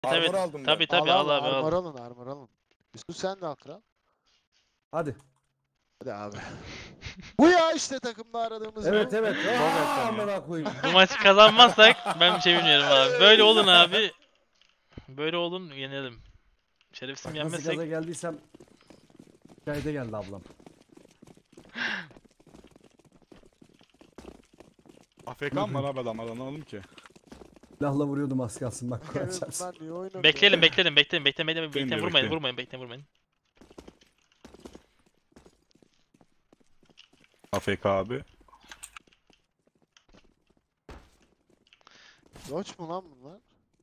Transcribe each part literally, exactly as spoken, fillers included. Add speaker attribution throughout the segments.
Speaker 1: Evet,
Speaker 2: Armor aldım ben.
Speaker 1: tabi tabi al, abi
Speaker 3: armor
Speaker 1: al.
Speaker 3: alın armor alın. Yusuf sen de al kral.
Speaker 4: Hadi.
Speaker 3: Hadi abi. Bu ya işte takımda aradığımız
Speaker 4: Evet
Speaker 3: bu.
Speaker 4: evet.
Speaker 2: Bol
Speaker 4: Aa,
Speaker 2: ekran ya.
Speaker 4: amına koyayım.
Speaker 1: Bu maçı kazanmazsak ben bir şey bilmiyorum abi. Böyle olun abi. Böyle olun yenelim. Şerefsim
Speaker 4: Bak nasıl
Speaker 1: yenmezsek.
Speaker 4: gaza geldiysem hikayede geldi ablam.
Speaker 2: A F K mı var abi adamlar anlamadım ki.
Speaker 4: Silahla vuruyordum az kalsın bak.
Speaker 3: Evet,
Speaker 4: konuşacağım.
Speaker 3: bunlar niye oynamıyor?
Speaker 1: Bekleyelim bekleyelim bekleyelim bekleyelim bekleyelim bekleyelim
Speaker 2: Bekleyin,
Speaker 1: vurmayın
Speaker 2: bekleyin.
Speaker 1: vurmayın bekleyin vurmayın.
Speaker 2: A F K abi.
Speaker 3: Doç mu lan bunlar?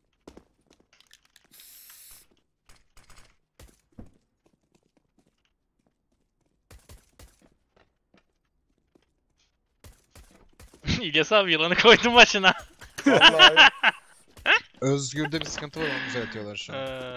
Speaker 1: İlyas abi yılanı koydum başına.
Speaker 2: Vallahi.
Speaker 5: Özgür'de bir sıkıntı var, onu düzeltiyorlar şu an.
Speaker 1: Ee,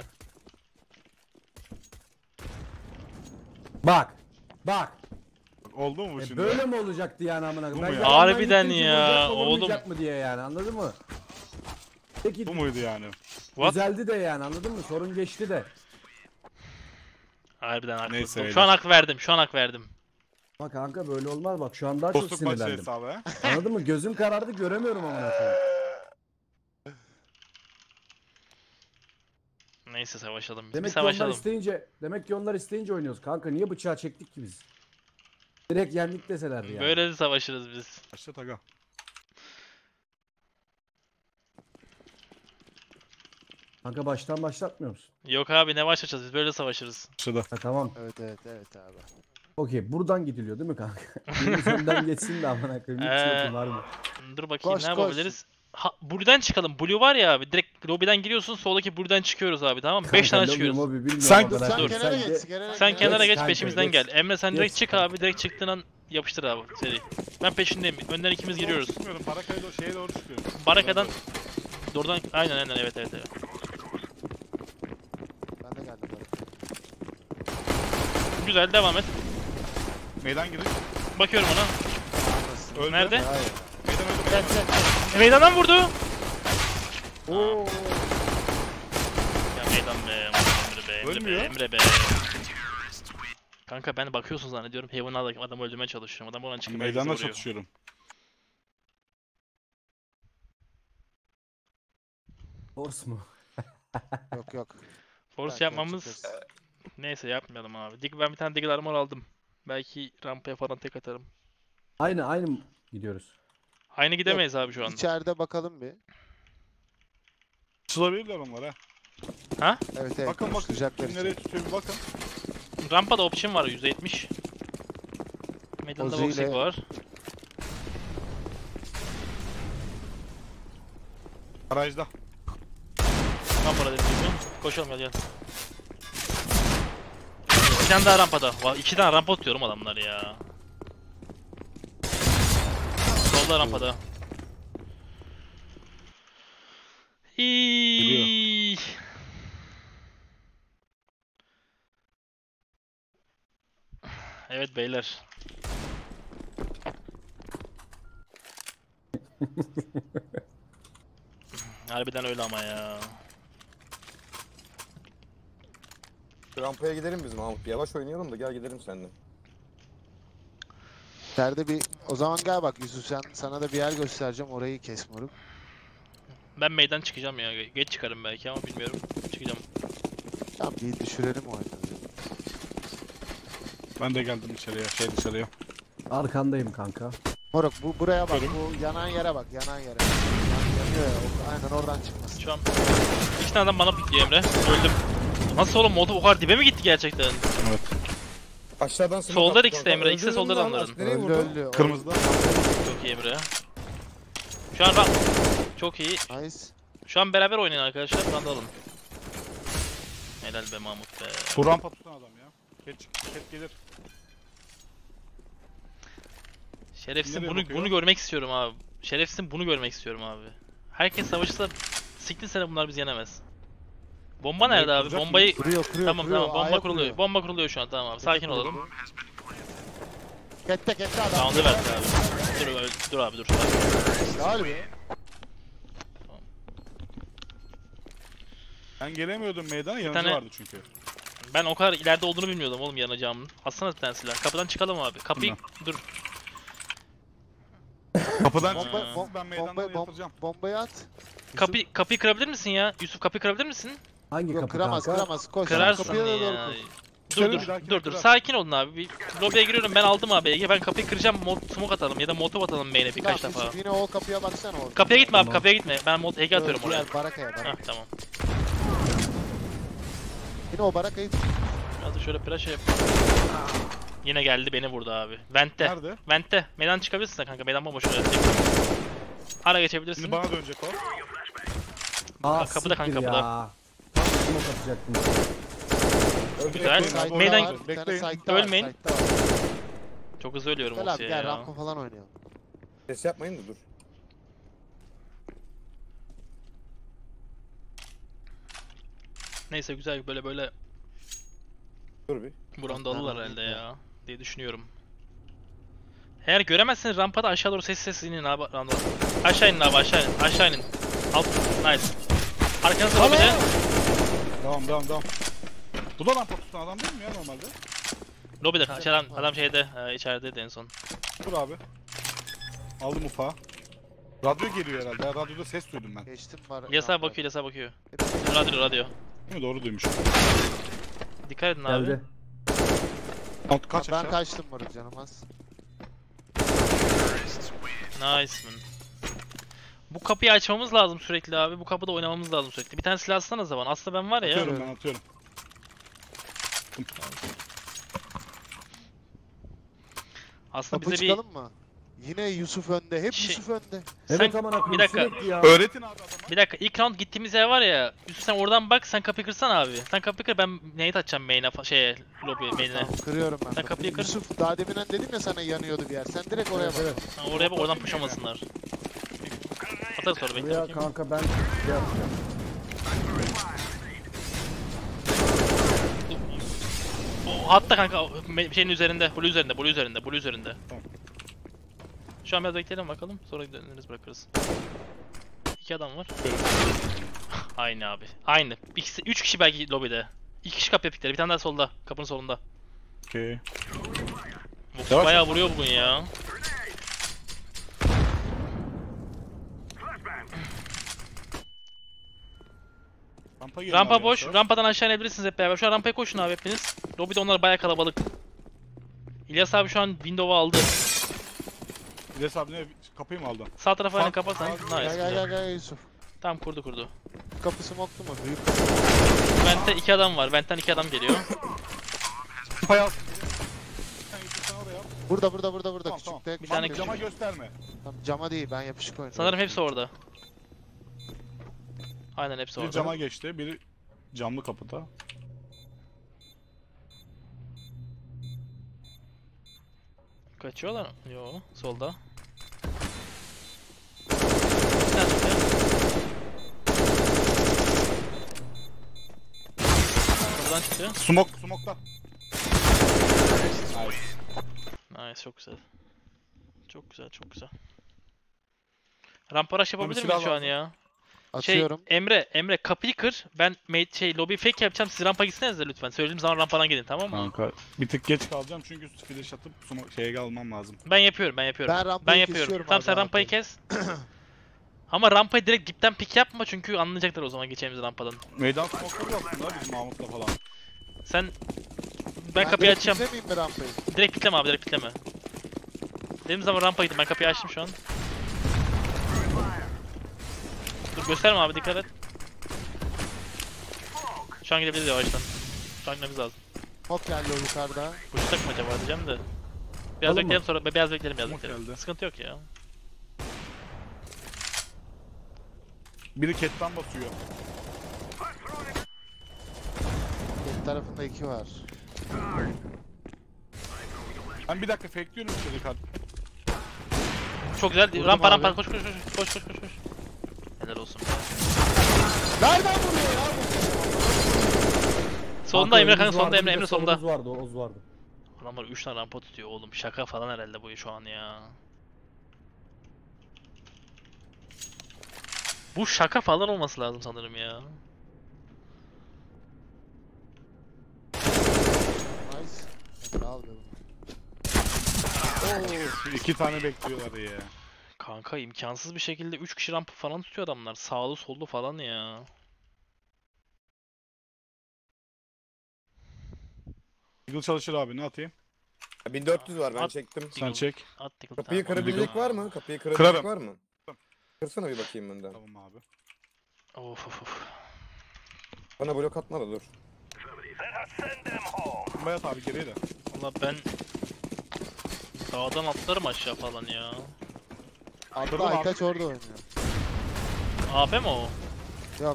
Speaker 4: Bak. Bak.
Speaker 2: Oldu mu bu
Speaker 4: E
Speaker 2: şimdi?
Speaker 4: böyle mi olacaktı yani amına
Speaker 2: Bu
Speaker 4: koyayım?
Speaker 2: mu
Speaker 4: Ben
Speaker 2: ya?
Speaker 4: yanından
Speaker 1: Harbiden
Speaker 4: gittim ki
Speaker 1: ya,
Speaker 4: vuracak mı,
Speaker 1: oğlum.
Speaker 4: vurmayacak mı diye yani anladın mı? Peki
Speaker 2: Bu muydu yani?
Speaker 1: What?
Speaker 4: düzeldi de yani anladın mı? Sorun geçti de.
Speaker 1: harbiden haklısın.
Speaker 2: Neyse,
Speaker 1: Şu an hak verdim şu an hak verdim.
Speaker 4: Bak kanka böyle olmaz bak şu an daha çok
Speaker 2: Dostluk maçı
Speaker 4: sinirlendim.
Speaker 2: hesabı he.
Speaker 4: Anladın mı? Gözüm karardı göremiyorum amına koyayım.
Speaker 1: Neyse savaşalım biz.
Speaker 4: Demek
Speaker 1: bir
Speaker 4: ki onlar
Speaker 1: savaşalım.
Speaker 4: isteyince, demek ki onlar isteyince oynuyoruz. Kanka niye bıçağı çektik ki biz? Direkt yendik deselerdi yani.
Speaker 1: Böyle de savaşırız biz.
Speaker 2: Başlat aga.
Speaker 4: Kanka baştan başlatmıyor musun?
Speaker 1: Yok abi ne başlayacağız biz böyle savaşırız.
Speaker 2: Başladı.
Speaker 4: Ha tamam.
Speaker 3: Evet evet evet abi.
Speaker 4: Okey buradan gidiliyor değil mi kanka? Yunus önden geçsin de amına koyayım. Hiç
Speaker 1: Ee,
Speaker 4: yokum var mı?
Speaker 1: Dur bakayım
Speaker 3: Koş,
Speaker 1: ne
Speaker 3: koş.
Speaker 1: yapabiliriz? Ha, Blue'den çıkalım. Blue var ya abi. Direkt lobiden giriyorsun. Soldaki Blue'den çıkıyoruz abi tamam mı? beş tane
Speaker 4: Kanka,
Speaker 1: çıkıyoruz.
Speaker 4: lobi mobi bilmiyorum
Speaker 2: Sen-
Speaker 4: amına
Speaker 3: Sen
Speaker 1: Dur.
Speaker 4: koyayım.
Speaker 3: kenara
Speaker 4: Sen
Speaker 3: geç.
Speaker 4: ge-
Speaker 3: Kenara
Speaker 1: Sen
Speaker 3: geç.
Speaker 1: kenara geç
Speaker 4: kanka,
Speaker 1: peşimizden
Speaker 4: geç.
Speaker 1: gel. Emre sen direkt
Speaker 4: Geç
Speaker 1: çık
Speaker 4: kanka.
Speaker 1: abi. Direkt çıktığın yapıştır abi seri. Ben peşindeyim. Önden ikimiz giriyoruz.
Speaker 2: Çıkmıyorum. Barakaya doğru şeye doğru çıkıyorum.
Speaker 1: Barakadan doğrudan aynen aynen evet evet evet.
Speaker 3: Ben de geldim. bak.
Speaker 1: Güzel devam et.
Speaker 2: Meydan giriş.
Speaker 1: Bakıyorum ona.
Speaker 2: Öldü.
Speaker 1: Nerede?
Speaker 3: Hayır.
Speaker 2: Meydan öldü.
Speaker 3: Gel
Speaker 2: Meydan.
Speaker 3: gel.
Speaker 1: E, meydandan vurdu.
Speaker 3: Oo.
Speaker 1: Ya meydan be. Emre be. Emre be.
Speaker 2: Ölmüyor.
Speaker 1: Emre be. Kanka ben bakıyorsun zannediyorum. Heaven'a adamı öldürmeye çalışıyorum. Adam oradan çıkıp herkesi
Speaker 2: Meydanda
Speaker 1: vuruyor.
Speaker 2: çatışıyorum.
Speaker 4: Force mu?
Speaker 3: Yok yok.
Speaker 1: Force
Speaker 3: Belki
Speaker 1: yapmamız
Speaker 3: yapacağız.
Speaker 1: neyse yapmayalım abi. Dig ben bir tane Diggle armor aldım. Belki rampaya falan tek atarım.
Speaker 4: Aynı aynı mı gidiyoruz?
Speaker 1: Aynı gidemeyiz abi şu an.
Speaker 3: İçeride bakalım bir.
Speaker 2: Tutulabilirler onlar ha.
Speaker 1: Ha?
Speaker 3: Evet evet.
Speaker 2: Bakın bakın.
Speaker 3: konuşturacaklar
Speaker 2: Kim nereye
Speaker 3: içeride.
Speaker 2: tutuyor bir bakın.
Speaker 1: Rampada option var yüzde yetmiş. Meydanda
Speaker 3: Ozi
Speaker 1: boxing
Speaker 3: ile-
Speaker 1: var.
Speaker 2: Garajda.
Speaker 1: Rampada dedim. Koşalım gel gel. Bir tane daha rampada. Va- İki tane rampa tutuyorum adamlar ya. Solda rampada. İyi. Evet beyler. Harbiden öyle ama ya.
Speaker 6: Rampaya gidelim biz Mahmut. Yavaş oynayalım da gel gidelim seninle.
Speaker 3: İçeride bir o zaman gel bak Yusuf sen sana da bir yer göstereceğim orayı kes moruk.
Speaker 1: Ben meydan çıkacağım ya. Geç çıkarım belki ama bilmiyorum. Çıkacağım.
Speaker 3: Tamam bir düşürelim o halde.
Speaker 2: Ben de geldim içeriye. Şey dışarıya.
Speaker 4: Arkandayım kanka.
Speaker 3: Moruk bu buraya bak bu yanan yere bak yanan yere. Yan, yanıyor ya o- aynen oradan çıkmasın.
Speaker 1: Şu an iki tane adam bana pikliyor Emre. Öldüm. Nasıl oğlum modu o kadar dibe mi gitti gerçekten?
Speaker 2: Evet.
Speaker 6: Aşağıdan smoke
Speaker 1: Solda
Speaker 6: attı
Speaker 1: ikisi de
Speaker 6: kanka.
Speaker 1: Emre, ikisi de
Speaker 6: Öldürdün
Speaker 1: solda
Speaker 6: mü lan?
Speaker 1: adamların.
Speaker 6: Nereye
Speaker 3: Öldü
Speaker 6: vurdun?
Speaker 3: öldü. o-
Speaker 2: Kırmızıda.
Speaker 1: Çok iyi Emre. Şu an bak. Çok iyi.
Speaker 3: Nice.
Speaker 1: Şu an beraber oynayın arkadaşlar. Ben de alın. Helal be Mahmut be.
Speaker 2: Bu rampa tutan adam ya. Ket, ket gelir.
Speaker 1: Şerefsin
Speaker 2: Nereye
Speaker 1: bunu
Speaker 2: bakıyor?
Speaker 1: bunu görmek istiyorum abi. Şerefsin bunu görmek istiyorum abi. Herkes savaşırsa siktir sene bunlar biz yenemez. Bomba
Speaker 2: Bombayı
Speaker 1: nerede abi?
Speaker 2: kuracak
Speaker 1: Bombayı
Speaker 3: Kuruyor kuruyor
Speaker 1: tamam
Speaker 3: kuruyor.
Speaker 1: tamam bomba
Speaker 3: A'ya
Speaker 1: kuruluyor.
Speaker 3: kuruyor.
Speaker 1: Bomba kuruluyor şu an tamam abi. Sakin
Speaker 3: Kuruyor.
Speaker 1: olalım.
Speaker 3: Kette kette adam.
Speaker 1: Round'u verdik abi. Dur, dur, dur abi dur.
Speaker 3: Galiba.
Speaker 2: Ben gelemiyordum meydana, yanıcı
Speaker 1: tane-
Speaker 2: vardı çünkü.
Speaker 1: Ben o kadar ileride olduğunu bilmiyordum oğlum yanacağımın. Atsana bir tane silah. Kapıdan çıkalım abi. Kapıyı dur.
Speaker 2: Kapıdan
Speaker 3: Bomba,
Speaker 2: çıkıyorsun,
Speaker 3: bom,
Speaker 2: ben meydanda
Speaker 3: bombayı, bom,
Speaker 2: yatıracağım.
Speaker 3: bombayı at.
Speaker 1: Kapı kapıyı kırabilir misin ya? Yusuf kapıyı kırabilir misin?
Speaker 4: Hangi
Speaker 3: Yok
Speaker 4: kapı
Speaker 3: kıramaz
Speaker 4: kanka?
Speaker 3: kıramaz. Koş.
Speaker 1: Kırarsın
Speaker 3: Kapıya da doğru
Speaker 1: ya.
Speaker 3: koş.
Speaker 1: Dur
Speaker 2: Kırarım,
Speaker 1: dur
Speaker 2: bir dahakine
Speaker 1: dur dur.
Speaker 2: kırar.
Speaker 1: Sakin olun abi. Bir lobiye giriyorum ben aldım abi Ege. Ben kapıyı kıracağım. Mod, smoke atalım ya da molotov atalım main'e birkaç
Speaker 3: Tamam,
Speaker 1: defa.
Speaker 3: Yusuf, yine o kapıya baksana orada.
Speaker 1: Kapıya gitme abi
Speaker 4: Tamam.
Speaker 1: kapıya gitme. Ben mod Ege atıyorum oraya.
Speaker 3: Diğer barakaya
Speaker 1: Hah
Speaker 3: barak.
Speaker 1: tamam.
Speaker 3: Yine o barakayı tut.
Speaker 1: Biraz da şöyle flash yap. Yine geldi beni vurdu abi. Vent'te.
Speaker 2: Nerede?
Speaker 1: Vent'te. Meydan çıkabilirsin sen kanka. Meydan bomboş oraya. Ara geçebilirsin.
Speaker 2: Şimdi bana dönecek o.
Speaker 4: Aa,
Speaker 1: Kapıda kanka,
Speaker 4: siktir
Speaker 1: kapıda.
Speaker 4: ya. Smoke atacaktım.
Speaker 1: Güzel.
Speaker 2: Bekleyin abi,
Speaker 1: Meydan-
Speaker 2: oradan
Speaker 3: Bir tane
Speaker 2: bekleyin.
Speaker 3: site'da var,
Speaker 1: Ölmeyin.
Speaker 3: site'da var.
Speaker 1: Çok hızlı ölüyorum
Speaker 3: Gel
Speaker 1: o
Speaker 3: abi
Speaker 1: şeye
Speaker 3: gel
Speaker 1: ya.
Speaker 3: rampa falan oynayalım.
Speaker 6: Ses yapmayın da dur.
Speaker 1: Neyse güzel böyle böyle
Speaker 6: Dur bir.
Speaker 1: buramda
Speaker 3: Ben
Speaker 1: alırlar
Speaker 3: oynayayım
Speaker 1: herhalde
Speaker 3: ya.
Speaker 1: ya diye düşünüyorum. Eğer göremezseniz rampada aşağı doğru sessiz sessiz inin abi. Rampada. Aşağı inin abi aşağı inin. Aşağı inin. Alt. Nice. Arkanızda bir de.
Speaker 2: Devam devam devam. Bu da rampa tutan adam değil mi ya normalde?
Speaker 1: Lobide aşağıdan adam şeyde e, içerideydi en son.
Speaker 2: Dur abi. Aldım ufağı. Radyo geliyor herhalde. Ya, radyoda ses duydum ben.
Speaker 3: Geçtim var.
Speaker 1: İlyas'a
Speaker 3: rampa.
Speaker 1: bakıyor İlyas'a bakıyor.
Speaker 3: Hepsi-
Speaker 1: Radyo radyo.
Speaker 2: Değil mi? Doğru duymuşum.
Speaker 1: Dikkat edin abi.
Speaker 4: Geldi.
Speaker 2: Alt kaç
Speaker 3: Ben
Speaker 2: aşağı?
Speaker 3: kaçtım moruk canım az.
Speaker 1: Nice man. Bu kapıyı açmamız lazım sürekli abi. Bu kapıda oynamamız lazım sürekli. Bir tane silah atsana zaman. Aslında ben var ya.
Speaker 2: Atıyorum ben atıyorum.
Speaker 1: Aslında
Speaker 3: Kapı
Speaker 1: bize bir
Speaker 3: çıkalım mı? Yine Yusuf önde. Hep
Speaker 1: Şey-
Speaker 3: Yusuf önde.
Speaker 4: Evet
Speaker 1: Sen-
Speaker 4: aman akıllı
Speaker 1: bir dakika.
Speaker 4: sürekli ya.
Speaker 2: Öğretin abi adama.
Speaker 1: bir dakika ilk round gittiğimiz yer var ya. Yusuf sen oradan bak sen kapıyı kırsana abi. Sen kapıyı kır ben nade atacağım main'e fa- şeye lobby main'e.
Speaker 3: Tamam, kırıyorum ben.
Speaker 1: Sen
Speaker 3: kapıyı.
Speaker 1: kapıyı kır.
Speaker 3: Yusuf daha deminden dedim ya sana yanıyordu bir yer. Sen direkt oraya
Speaker 4: Evet,
Speaker 3: bak.
Speaker 4: evet.
Speaker 1: Ha, oraya bak oradan pushamasınlar. Atarız sonra bekle
Speaker 4: Buraya
Speaker 1: bakayım.
Speaker 4: kanka ben şey yapacağım.
Speaker 1: O hatta kanka o me- şeyin üzerinde, blue üzerinde, blue üzerinde, blue üzerinde.
Speaker 2: Tamam.
Speaker 1: Şu an biraz bekleyelim bakalım. Sonra döneriz bırakırız. İki adam var. Aynı abi. Aynı. İkisi, üç kişi belki lobide. İki kişi kapıya pikleri. Bir tane daha solda. Kapının solunda.
Speaker 2: Okey.
Speaker 1: Vox
Speaker 2: Yavaş.
Speaker 1: bayağı vuruyor bugün ya.
Speaker 2: Rampa gelin
Speaker 1: Rampa
Speaker 2: abi
Speaker 1: boş.
Speaker 2: yavaş.
Speaker 1: Rampadan aşağı inebilirsiniz hep beraber. Şu an rampaya koşun abi hepiniz. Lobide onlar bayağı kalabalık. İlyas abi şu an window'u aldı.
Speaker 2: İlyas abi ne? Kapıyı mı aldın?
Speaker 1: Sağ tarafa
Speaker 2: Fark-
Speaker 1: aynı kapatsan.
Speaker 2: fark-
Speaker 1: Nice.
Speaker 3: Gel gel
Speaker 1: güzel.
Speaker 3: gel gel Yusuf.
Speaker 1: Tamam kurdu kurdu.
Speaker 3: Kapı smoktu mu? Büyük kapı.
Speaker 1: Vent'te iki adam var. Vent'ten iki adam geliyor.
Speaker 2: Rampayı al. Sen Yusuf sen oraya al.
Speaker 3: Burada burada burada burada.
Speaker 2: Tamam,
Speaker 3: Küçük
Speaker 2: tamam.
Speaker 3: tek.
Speaker 1: Bir tane
Speaker 3: küçük.
Speaker 2: Cama gösterme.
Speaker 3: Tamam, cama değil ben yapışık oynuyorum.
Speaker 1: Sanırım hepsi orada. Aynen hepsi
Speaker 2: Biri
Speaker 1: orada.
Speaker 2: cama geçti, biri camlı kapıda.
Speaker 1: Kaçıyorlar mı? Yo, solda. Bir tane çıktı. Buradan çıktı.
Speaker 2: Smoke, smoke'ta. Nice.
Speaker 1: Nice, çok güzel. Çok güzel, çok güzel. Rampa rush yapabilir
Speaker 2: silah
Speaker 1: miyiz şu an
Speaker 2: lazım.
Speaker 1: ya?
Speaker 3: Atıyorum.
Speaker 1: Şey, Emre, Emre kapıyı kır. Ben mate, şey, lobby fake yapacağım. Siz rampa gitsenize lütfen. Söylediğim zaman rampadan gidin, tamam mı?
Speaker 2: Kanka bir tık geç kalacağım çünkü flash atıp smoke şeye almam lazım.
Speaker 1: Ben yapıyorum, ben yapıyorum.
Speaker 3: Ben rampayı
Speaker 1: yapıyorum.
Speaker 3: kesiyorum
Speaker 1: Tamam
Speaker 3: abi,
Speaker 1: sen rampayı
Speaker 3: rampayı.
Speaker 1: kes. Ama rampayı direkt dipten pick yapma çünkü anlayacaklar o zaman geçeceğimiz rampadan.
Speaker 2: Meydan smoke'ları aslında bizim Mahmut'la falan.
Speaker 1: Sen ben, kapıyı
Speaker 3: direkt
Speaker 1: açacağım.
Speaker 3: izlemeyeyim mi rampayı?
Speaker 1: Direkt pikleme abi, direkt pikleme. Dediğim zaman rampa gittim. Ben kapıyı açtım şu an. Dur gösterme abi, dikkat et. Şu an gidebiliriz yavaştan. Şu an gitmemiz lazım.
Speaker 3: Hop geldi o yukarıda.
Speaker 1: Uçsak mı acaba diyeceğim de. Biraz
Speaker 4: Alalım
Speaker 1: bekleyelim
Speaker 4: mı?
Speaker 1: sonra. Biraz bekleyelim, biraz
Speaker 2: Umut
Speaker 1: bekleyelim.
Speaker 2: geldi.
Speaker 1: Sıkıntı yok ya.
Speaker 2: Biri ketten basıyor.
Speaker 3: Bir tarafında iki var.
Speaker 2: Ben bir dakika fakeliyorum içeri kart.
Speaker 1: Çok güzel.
Speaker 3: Vurdum
Speaker 1: Rampa
Speaker 3: abi.
Speaker 1: rampa koş koş koş koş koş koş koş. Helal olsun be.
Speaker 3: Nereden vuruyor ya bu?
Speaker 1: Solunda
Speaker 4: Kanka
Speaker 1: Emre kanka
Speaker 4: önümüz
Speaker 1: solunda
Speaker 4: vardı,
Speaker 1: Emre
Speaker 4: bir de
Speaker 1: Emre solunda.
Speaker 4: solumuz vardı, Oğuz vardı.
Speaker 1: Adamlar üç tane rampa tutuyor oğlum. Şaka falan herhalde bu şu an ya. Bu şaka falan olması lazım sanırım ya.
Speaker 2: iki tane bekliyorlar ya.
Speaker 1: Kanka imkansız bir şekilde üç kişi rampa falan tutuyor adamlar. Sağlı sollu falan ya.
Speaker 2: Eagle çalışır abi, ne atayım?
Speaker 6: bin dört yüz var ben
Speaker 1: At.
Speaker 6: çektim.
Speaker 2: Sen
Speaker 1: Eagle.
Speaker 2: çek.
Speaker 1: At Eagle,
Speaker 6: Kapıyı
Speaker 1: tamam.
Speaker 6: kırabilecek var mı? Kapıyı kırabilecek
Speaker 2: Kırarım.
Speaker 6: var mı? Kırsana bir bakayım önden.
Speaker 2: Tamam abi.
Speaker 1: Of of of.
Speaker 6: Bana blok atma da dur.
Speaker 2: Bayat abi geriye de.
Speaker 1: Valla ben dağdan atlarım aşağı falan ya.
Speaker 3: Atla
Speaker 2: Kırdım abi.
Speaker 3: Aytaç orada oynuyor.
Speaker 1: A P mi o?
Speaker 3: Yok.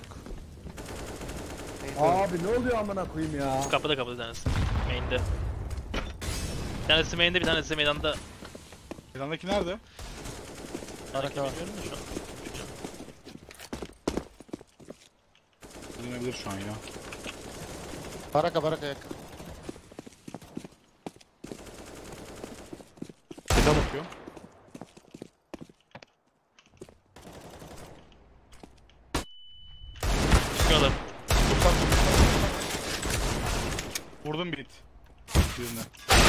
Speaker 4: Abi ne oluyor amına koyayım ya?
Speaker 1: Kapıda kapıda bir tanesi. Main'de. Bir tanesi main'de, bir tanesi meydanda.
Speaker 2: Elandaki nerede?
Speaker 3: Baraka var.
Speaker 1: Bilmiyorum da şu an.
Speaker 2: Dönebilir şu an ya.
Speaker 3: Baraka baraka yakın.
Speaker 2: Seta bakıyorum.
Speaker 1: Çıkıyorlar.
Speaker 2: Vurdum bir hit. Birine.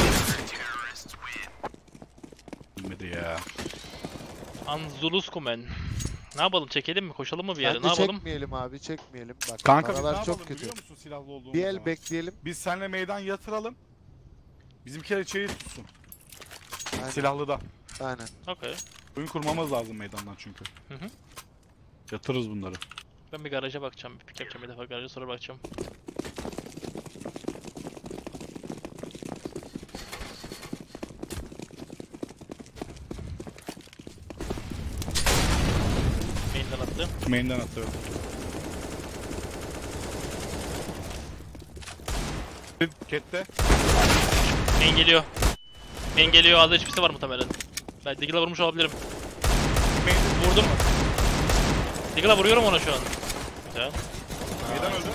Speaker 2: Bilmedi ya.
Speaker 1: Anzuluskumen. Ne yapalım, çekelim mi? Koşalım mı bir yere?
Speaker 3: Bence
Speaker 1: Ne yapalım?
Speaker 3: çekmeyelim abi çekmeyelim. Bak
Speaker 2: Kanka biz ne
Speaker 3: paralar
Speaker 2: yapalım
Speaker 3: çok kötü.
Speaker 2: biliyor musun silahlı olduğumuz
Speaker 3: Bir el
Speaker 2: zaman?
Speaker 3: bekleyelim.
Speaker 2: Biz seninle meydan yatıralım. Bizimkiler içeri tutsun.
Speaker 3: Aynen.
Speaker 2: Silahlı da.
Speaker 3: Aynen.
Speaker 1: Okey.
Speaker 2: Oyun kurmamız lazım meydandan çünkü.
Speaker 1: Hı hı.
Speaker 2: Yatırırız bunları.
Speaker 1: Ben bir garaja bakacağım. Bir pick yapacağım bir defa garaja, sonra bakacağım. Main'den attı.
Speaker 2: Main'den atıyorum. Kette.
Speaker 1: Main geliyor. Main geliyor. A'da H P'si var muhtemelen. Ben Diggle'a vurmuş olabilirim. Vurdum. Diggle'a vuruyorum ona şu an. Güzel.
Speaker 2: Meydan öldü.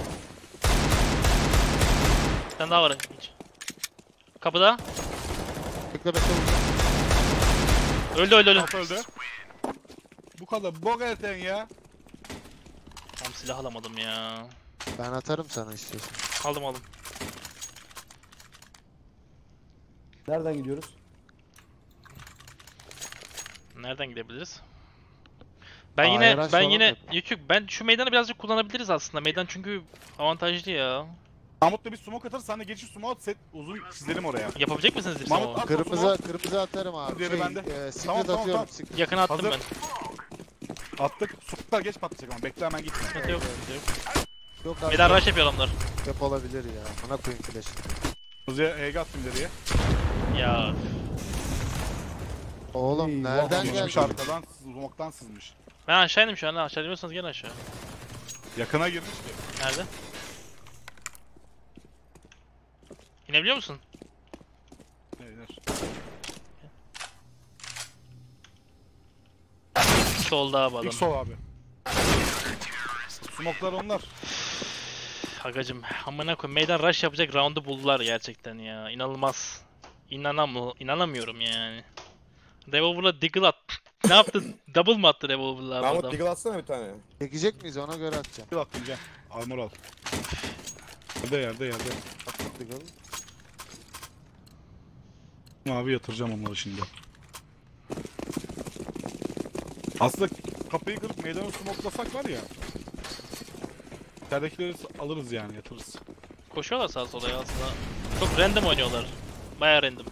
Speaker 1: Bir tane daha var. Hiç. Kapıda.
Speaker 3: Bekle bekle.
Speaker 1: Öldü öldü öldü.
Speaker 2: Alt öldü. Bu kadar bok erten ya.
Speaker 1: Tam silah alamadım ya.
Speaker 3: Ben atarım sana istiyorsan.
Speaker 1: Aldım aldım.
Speaker 4: Nereden gidiyoruz?
Speaker 1: Nereden gidebiliriz? Ben
Speaker 3: Aa,
Speaker 1: yine
Speaker 3: Yaraş
Speaker 1: ben
Speaker 3: falan
Speaker 1: yine
Speaker 3: yok.
Speaker 1: Yükük ben şu meydanı birazcık kullanabiliriz aslında. Meydan çünkü avantajlı ya.
Speaker 2: Mahmut'la bir smoke atarız, sen de geçiş smoke at, set uzun çizelim oraya.
Speaker 1: Yapabilecek misiniz bir
Speaker 2: Mahmut
Speaker 1: zaman?
Speaker 2: at.
Speaker 3: Kırmızı kırmızı atarım abi.
Speaker 2: Diğeri
Speaker 3: Şey,
Speaker 2: bende.
Speaker 3: E, siklet
Speaker 2: Tamam, tamam,
Speaker 3: atıyorum.
Speaker 2: tamam.
Speaker 3: Siklet.
Speaker 1: Yakına attım
Speaker 2: Hazır.
Speaker 1: ben.
Speaker 2: Attık. Smoke'lar geç patlayacak ama bekle, hemen gitme.
Speaker 1: Sıkıntı yok, sıkıntı yok.
Speaker 3: Yok abi.
Speaker 1: Meydan rush yapıyor adamlar.
Speaker 3: Yap olabilir ya. Bana koyayım flash.
Speaker 2: Hızlıya H G attım ileriye.
Speaker 1: Ya
Speaker 3: Oğlum
Speaker 4: İyi,
Speaker 3: nereden
Speaker 4: vah,
Speaker 2: Sızmış
Speaker 3: geldi?
Speaker 2: arkadan, smoke'tan sızmış.
Speaker 1: ben aşağı indim şu an. Aşağı iniyorsanız gelin aşağı.
Speaker 2: Yakına girmiş ki.
Speaker 1: Nerede? İnebiliyor musun?
Speaker 2: Neyler?
Speaker 1: Solda abi adam.
Speaker 2: İlk sol abi. Smoke'lar onlar.
Speaker 1: Agacım amına koyayım, meydan rush yapacak round'u buldular gerçekten ya. İnanılmaz. İnanam inanamıyorum yani. Revolver'la Diggle at. Ne yaptı? Double mı attı Revolver'la abi
Speaker 6: Mahmut
Speaker 1: adam?
Speaker 6: Deagle atsana bir tane.
Speaker 3: Çekecek miyiz ona göre atacağım.
Speaker 2: Bir attım gel. Armor al. Yerde yerde yerde.
Speaker 3: Attım Deagle.
Speaker 2: Abi yatıracağım onları şimdi. Aslında kapıyı kırıp meydanı smoklasak var ya. İçeridekileri alırız yani, yatırırız.
Speaker 1: Koşuyorlar sağa sola ya aslında. Çok random oynuyorlar. Bayağı random.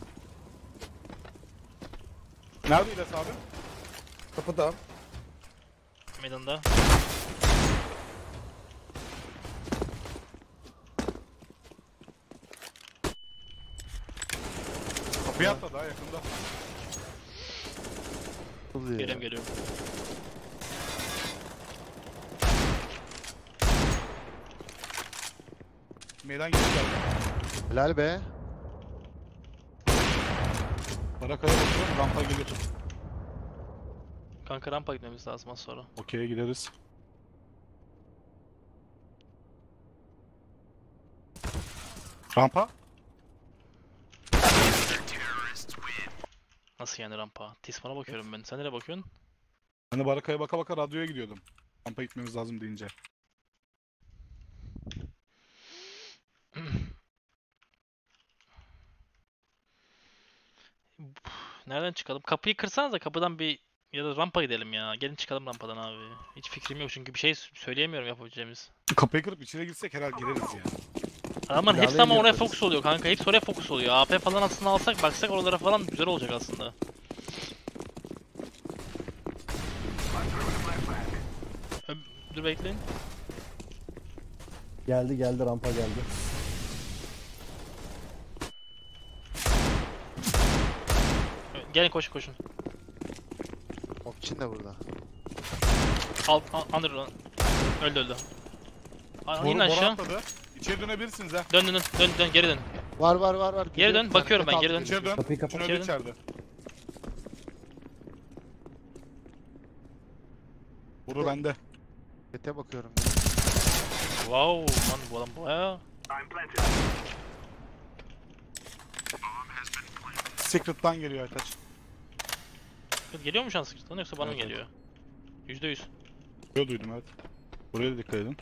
Speaker 2: Nerede İlyas abi?
Speaker 6: Kapıda.
Speaker 1: Meydanda.
Speaker 2: Kapıya atla, daha yakında.
Speaker 3: Oluyor.
Speaker 1: Geliyorum geliyorum.
Speaker 2: Meydan geçti geldi.
Speaker 3: Helal be.
Speaker 2: Barakaya bakıyorum, rampa gelir.
Speaker 1: Kanka rampa gitmemiz lazım az sonra.
Speaker 2: Okey'e gideriz. Rampa?
Speaker 1: Nasıl yani rampa? Tisman'a bakıyorum ben. Sen nereye bakıyorsun?
Speaker 2: Ben de Barakaya baka baka radyoya gidiyordum. Rampa gitmemiz lazım deyince.
Speaker 1: Nereden çıkalım? Kapıyı kırsanız da kapıdan bir ya da rampa gidelim ya. Gelin çıkalım rampadan abi. Hiç fikrim yok çünkü bir şey söyleyemiyorum yapabileceğimiz.
Speaker 2: Kapıyı kırıp içine girsek herhalde gireriz ya.
Speaker 1: Adamlar
Speaker 4: Silahlı
Speaker 1: hepsi ama
Speaker 4: el
Speaker 1: oraya
Speaker 4: yaparız.
Speaker 1: fokus oluyor kanka. Hepsi oraya fokus oluyor. A P falan aslında alsak baksak oralara falan güzel olacak aslında. Ö- Dur bekleyin.
Speaker 4: Geldi geldi rampa geldi.
Speaker 1: Ö- Gelin koşun koşun.
Speaker 3: Okçin de burada.
Speaker 1: Al, al under öldü öldü. Aa, in
Speaker 2: Boru, boru
Speaker 1: aşağı.
Speaker 2: atladı. İçeri dönebilirsiniz ha.
Speaker 1: Dön dön dön dön dön geri dön.
Speaker 3: Var var var var.
Speaker 1: Geri dön,
Speaker 3: Geliyor.
Speaker 1: bakıyorum ben,
Speaker 3: Kaldı,
Speaker 1: geri dön.
Speaker 3: geliyor.
Speaker 2: İçeri dön.
Speaker 4: Kapıyı kapat.
Speaker 2: Şunu
Speaker 1: İçeri
Speaker 2: öldü
Speaker 1: dön.
Speaker 2: içeride. Boru bende.
Speaker 3: Chat'e bakıyorum.
Speaker 1: Wow lan bu adam baya.
Speaker 2: Secret'tan geliyor Aytaç.
Speaker 1: Geliyor mu şans sıkıntıdan yoksa bana mı
Speaker 2: Evet,
Speaker 1: geliyor? Yüzde yüz.
Speaker 2: Böyle duydum evet. Buraya da dikkat edin.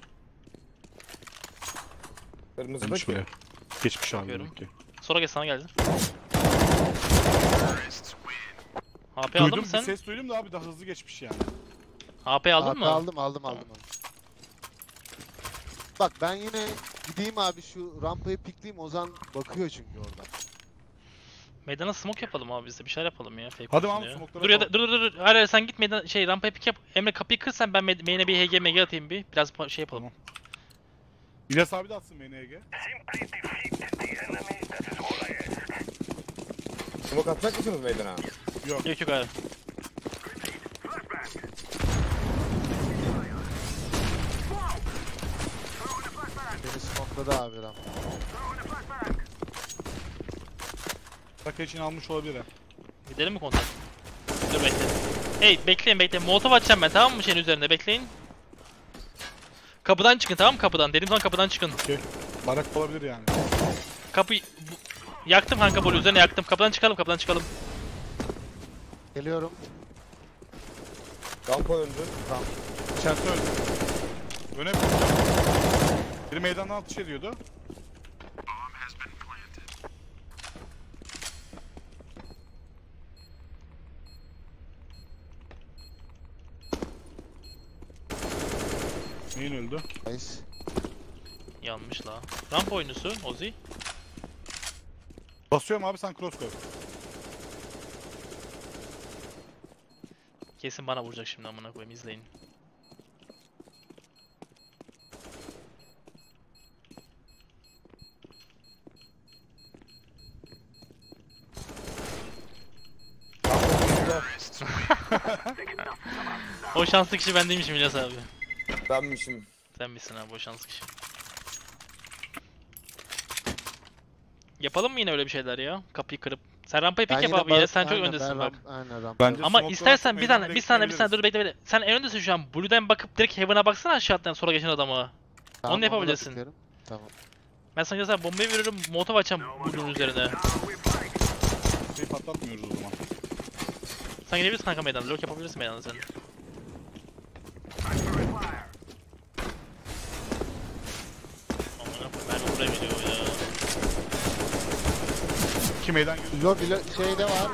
Speaker 6: Kırmızı da
Speaker 2: Gelmiş
Speaker 6: ki.
Speaker 2: buraya. Geçmiş abi
Speaker 1: Bakıyorum.
Speaker 2: demek ki.
Speaker 1: Sonra gel sana geldi. A P aldın
Speaker 2: Duydum
Speaker 1: mı
Speaker 2: bir
Speaker 1: sen?
Speaker 2: ses duydum da abi daha hızlı geçmiş yani.
Speaker 1: A P aldın
Speaker 3: Abi
Speaker 1: mı?
Speaker 3: Aldım aldım aldım. aldım. Bak ben yine gideyim abi şu rampayı pikleyeyim. Ozan bakıyor çünkü orada.
Speaker 1: Meydana smoke yapalım abi biz de bir şeyler yapalım ya. Fake
Speaker 2: Hadi
Speaker 1: olsun
Speaker 2: abi,
Speaker 1: ya.
Speaker 2: smoke'ları
Speaker 1: Dur ya da
Speaker 2: yapalım.
Speaker 1: dur dur dur. Hayır hayır sen git meydan şey rampaya pick yap. Emre kapıyı kır sen ben me- main'e bir H G M G atayım bir. Biraz pa- şey yapalım.
Speaker 2: Tamam. İlyas abi de atsın beni Ege.
Speaker 6: Smoke atacak mısınız meydana?
Speaker 2: Yok.
Speaker 1: Yok yok hayır.
Speaker 3: Beni smokeladı abi rampa.
Speaker 2: Taka için almış olabilir ha.
Speaker 1: Gidelim mi kontak? Dur bekle. Hey bekleyin bekleyin. Molotov atacağım ben tamam mı şeyin üzerinde bekleyin. Kapıdan çıkın tamam mı kapıdan? Dediğim zaman kapıdan çıkın.
Speaker 2: Barak olabilir yani.
Speaker 1: Kapı bu- yaktım kanka böyle üzerine yaktım. Kapıdan çıkalım kapıdan çıkalım.
Speaker 3: Geliyorum.
Speaker 6: Rampa öldü.
Speaker 2: İçerisi öldü. Öne biri meydandan atış ediyordu. Neyin öldü?
Speaker 3: Nice.
Speaker 1: Yanmış la. Ramp oyuncusu Ozi.
Speaker 2: Basıyorum abi sen cross koy.
Speaker 1: Kesin bana vuracak şimdi amına koyayım izleyin. O şanslı kişi ben değilmişim İlyas abi.
Speaker 6: Benmişim.
Speaker 1: Sen misin abi o şanslı kişi. Yapalım mı yine öyle bir şeyler ya? Kapıyı kırıp. Sen rampayı pik yap
Speaker 3: yine
Speaker 1: abi yine
Speaker 3: bak-
Speaker 1: sen çok
Speaker 3: aynen,
Speaker 1: öndesin
Speaker 3: ben
Speaker 1: bak.
Speaker 3: ramp- Aynen rampa.
Speaker 2: Bence
Speaker 1: Ama
Speaker 2: smoke'ları
Speaker 1: istersen
Speaker 2: atıp
Speaker 1: bir tane
Speaker 2: meydana
Speaker 1: bir saniye bir saniye dur
Speaker 2: bekleyebiliriz.
Speaker 1: bekle bekle. Sen en öndesin şu an. Blue'den bakıp direkt Heaven'a baksana aşağıdan sonra geçen adama.
Speaker 3: Tamam,
Speaker 1: onu da yapabilirsin.
Speaker 3: da piklerim. Tamam.
Speaker 1: Ben sana mesela bombayı veririm, molotov açacağım Blue'un üzerine.
Speaker 2: Şey patlatmıyoruz o zaman.
Speaker 1: Sen gidebilirsin kanka meydana, lurk yapabilirsin meydana sen. Amına koyayım, ben buraya gidiyor ya.
Speaker 2: İki meydan gözü.
Speaker 3: Lo bilo şeyde var.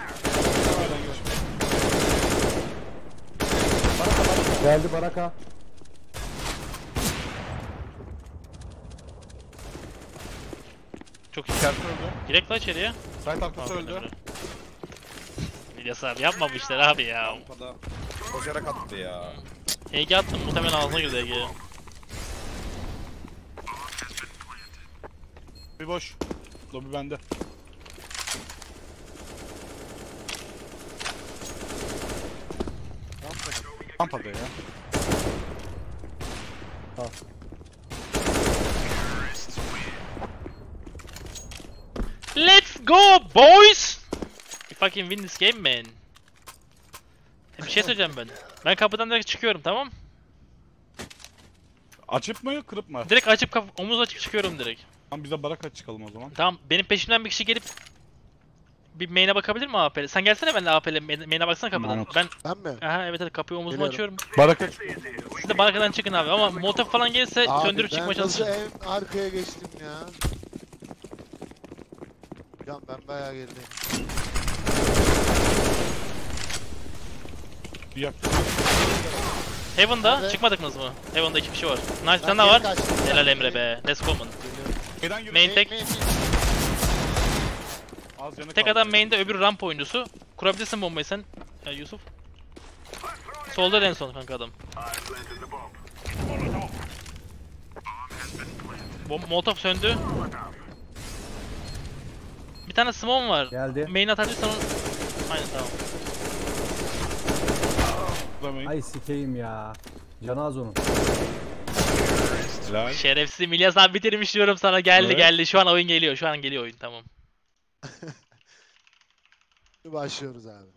Speaker 4: Geldi Baraka.
Speaker 1: Çok iyi.
Speaker 2: İçerisi öldü.
Speaker 1: Direkt la içeriye.
Speaker 2: Site arkası
Speaker 1: Aferin
Speaker 2: öldü.
Speaker 1: Emre. İlyas abi yapma bu işleri abi ya.
Speaker 6: Rampada koşarak attı ya.
Speaker 1: H G attım muhtemelen ağzına girdi H G.
Speaker 2: Bir boş. Lobi bende. Rampada ya.
Speaker 1: Let's go boys! We fucking win this game man. Bir şey söyleyeceğim ben. Ben kapıdan direkt çıkıyorum tamam?
Speaker 2: Açıp mı kırıp mı?
Speaker 1: Direkt açıp kaf omuz açıp çıkıyorum direkt.
Speaker 2: Tamam biz de baraka çıkalım o zaman.
Speaker 1: Tamam benim peşimden bir kişi gelip bir main'e bakabilir mi A P'le? Sen gelsene benimle A P'le main'e baksana kapıdan.
Speaker 2: Mahmut.
Speaker 1: Ben
Speaker 3: Ben mi?
Speaker 1: aha evet evet kapıyı omuzuma
Speaker 3: Geliyorum.
Speaker 1: açıyorum.
Speaker 2: Baraka çık.
Speaker 1: Siz de barakadan çıkın abi ama molotov falan gelirse
Speaker 3: Abi
Speaker 1: söndürüp çıkmaya
Speaker 3: ben nasıl
Speaker 1: çalışın.
Speaker 3: en arkaya geçtim ya. Can ben bayağı gerideyim.
Speaker 2: Bir yaktım.
Speaker 1: Heaven'da
Speaker 3: Nerede?
Speaker 1: çıkmadık mı? Heaven'da iki kişi var. Nice, bir tane
Speaker 3: Ben
Speaker 1: daha var.
Speaker 3: geri kaçtım.
Speaker 1: Helal Emre be. Let's go man.
Speaker 2: Neden yürü?
Speaker 1: Main tek.
Speaker 2: Az canı
Speaker 1: Tek
Speaker 2: kaldı.
Speaker 1: adam main'de, öbürü ramp oyuncusu. Kurabilirsin bombayı sen ya Yusuf. Solda en son kanka adam. Bom Molotov söndü. Bir tane smoke var.
Speaker 4: Geldi.
Speaker 1: Main atabilirsen onu... Aynen tamam.
Speaker 2: Tutamayın.
Speaker 4: Ay sikeyim ya. Canı az onun.
Speaker 2: Helal.
Speaker 1: Şerefsiz İlyas abi bitirmiş diyorum sana. Geldi
Speaker 2: Evet.
Speaker 1: geldi. Şu an oyun geliyor. Şu an geliyor oyun, tamam.
Speaker 3: Başlıyoruz abi.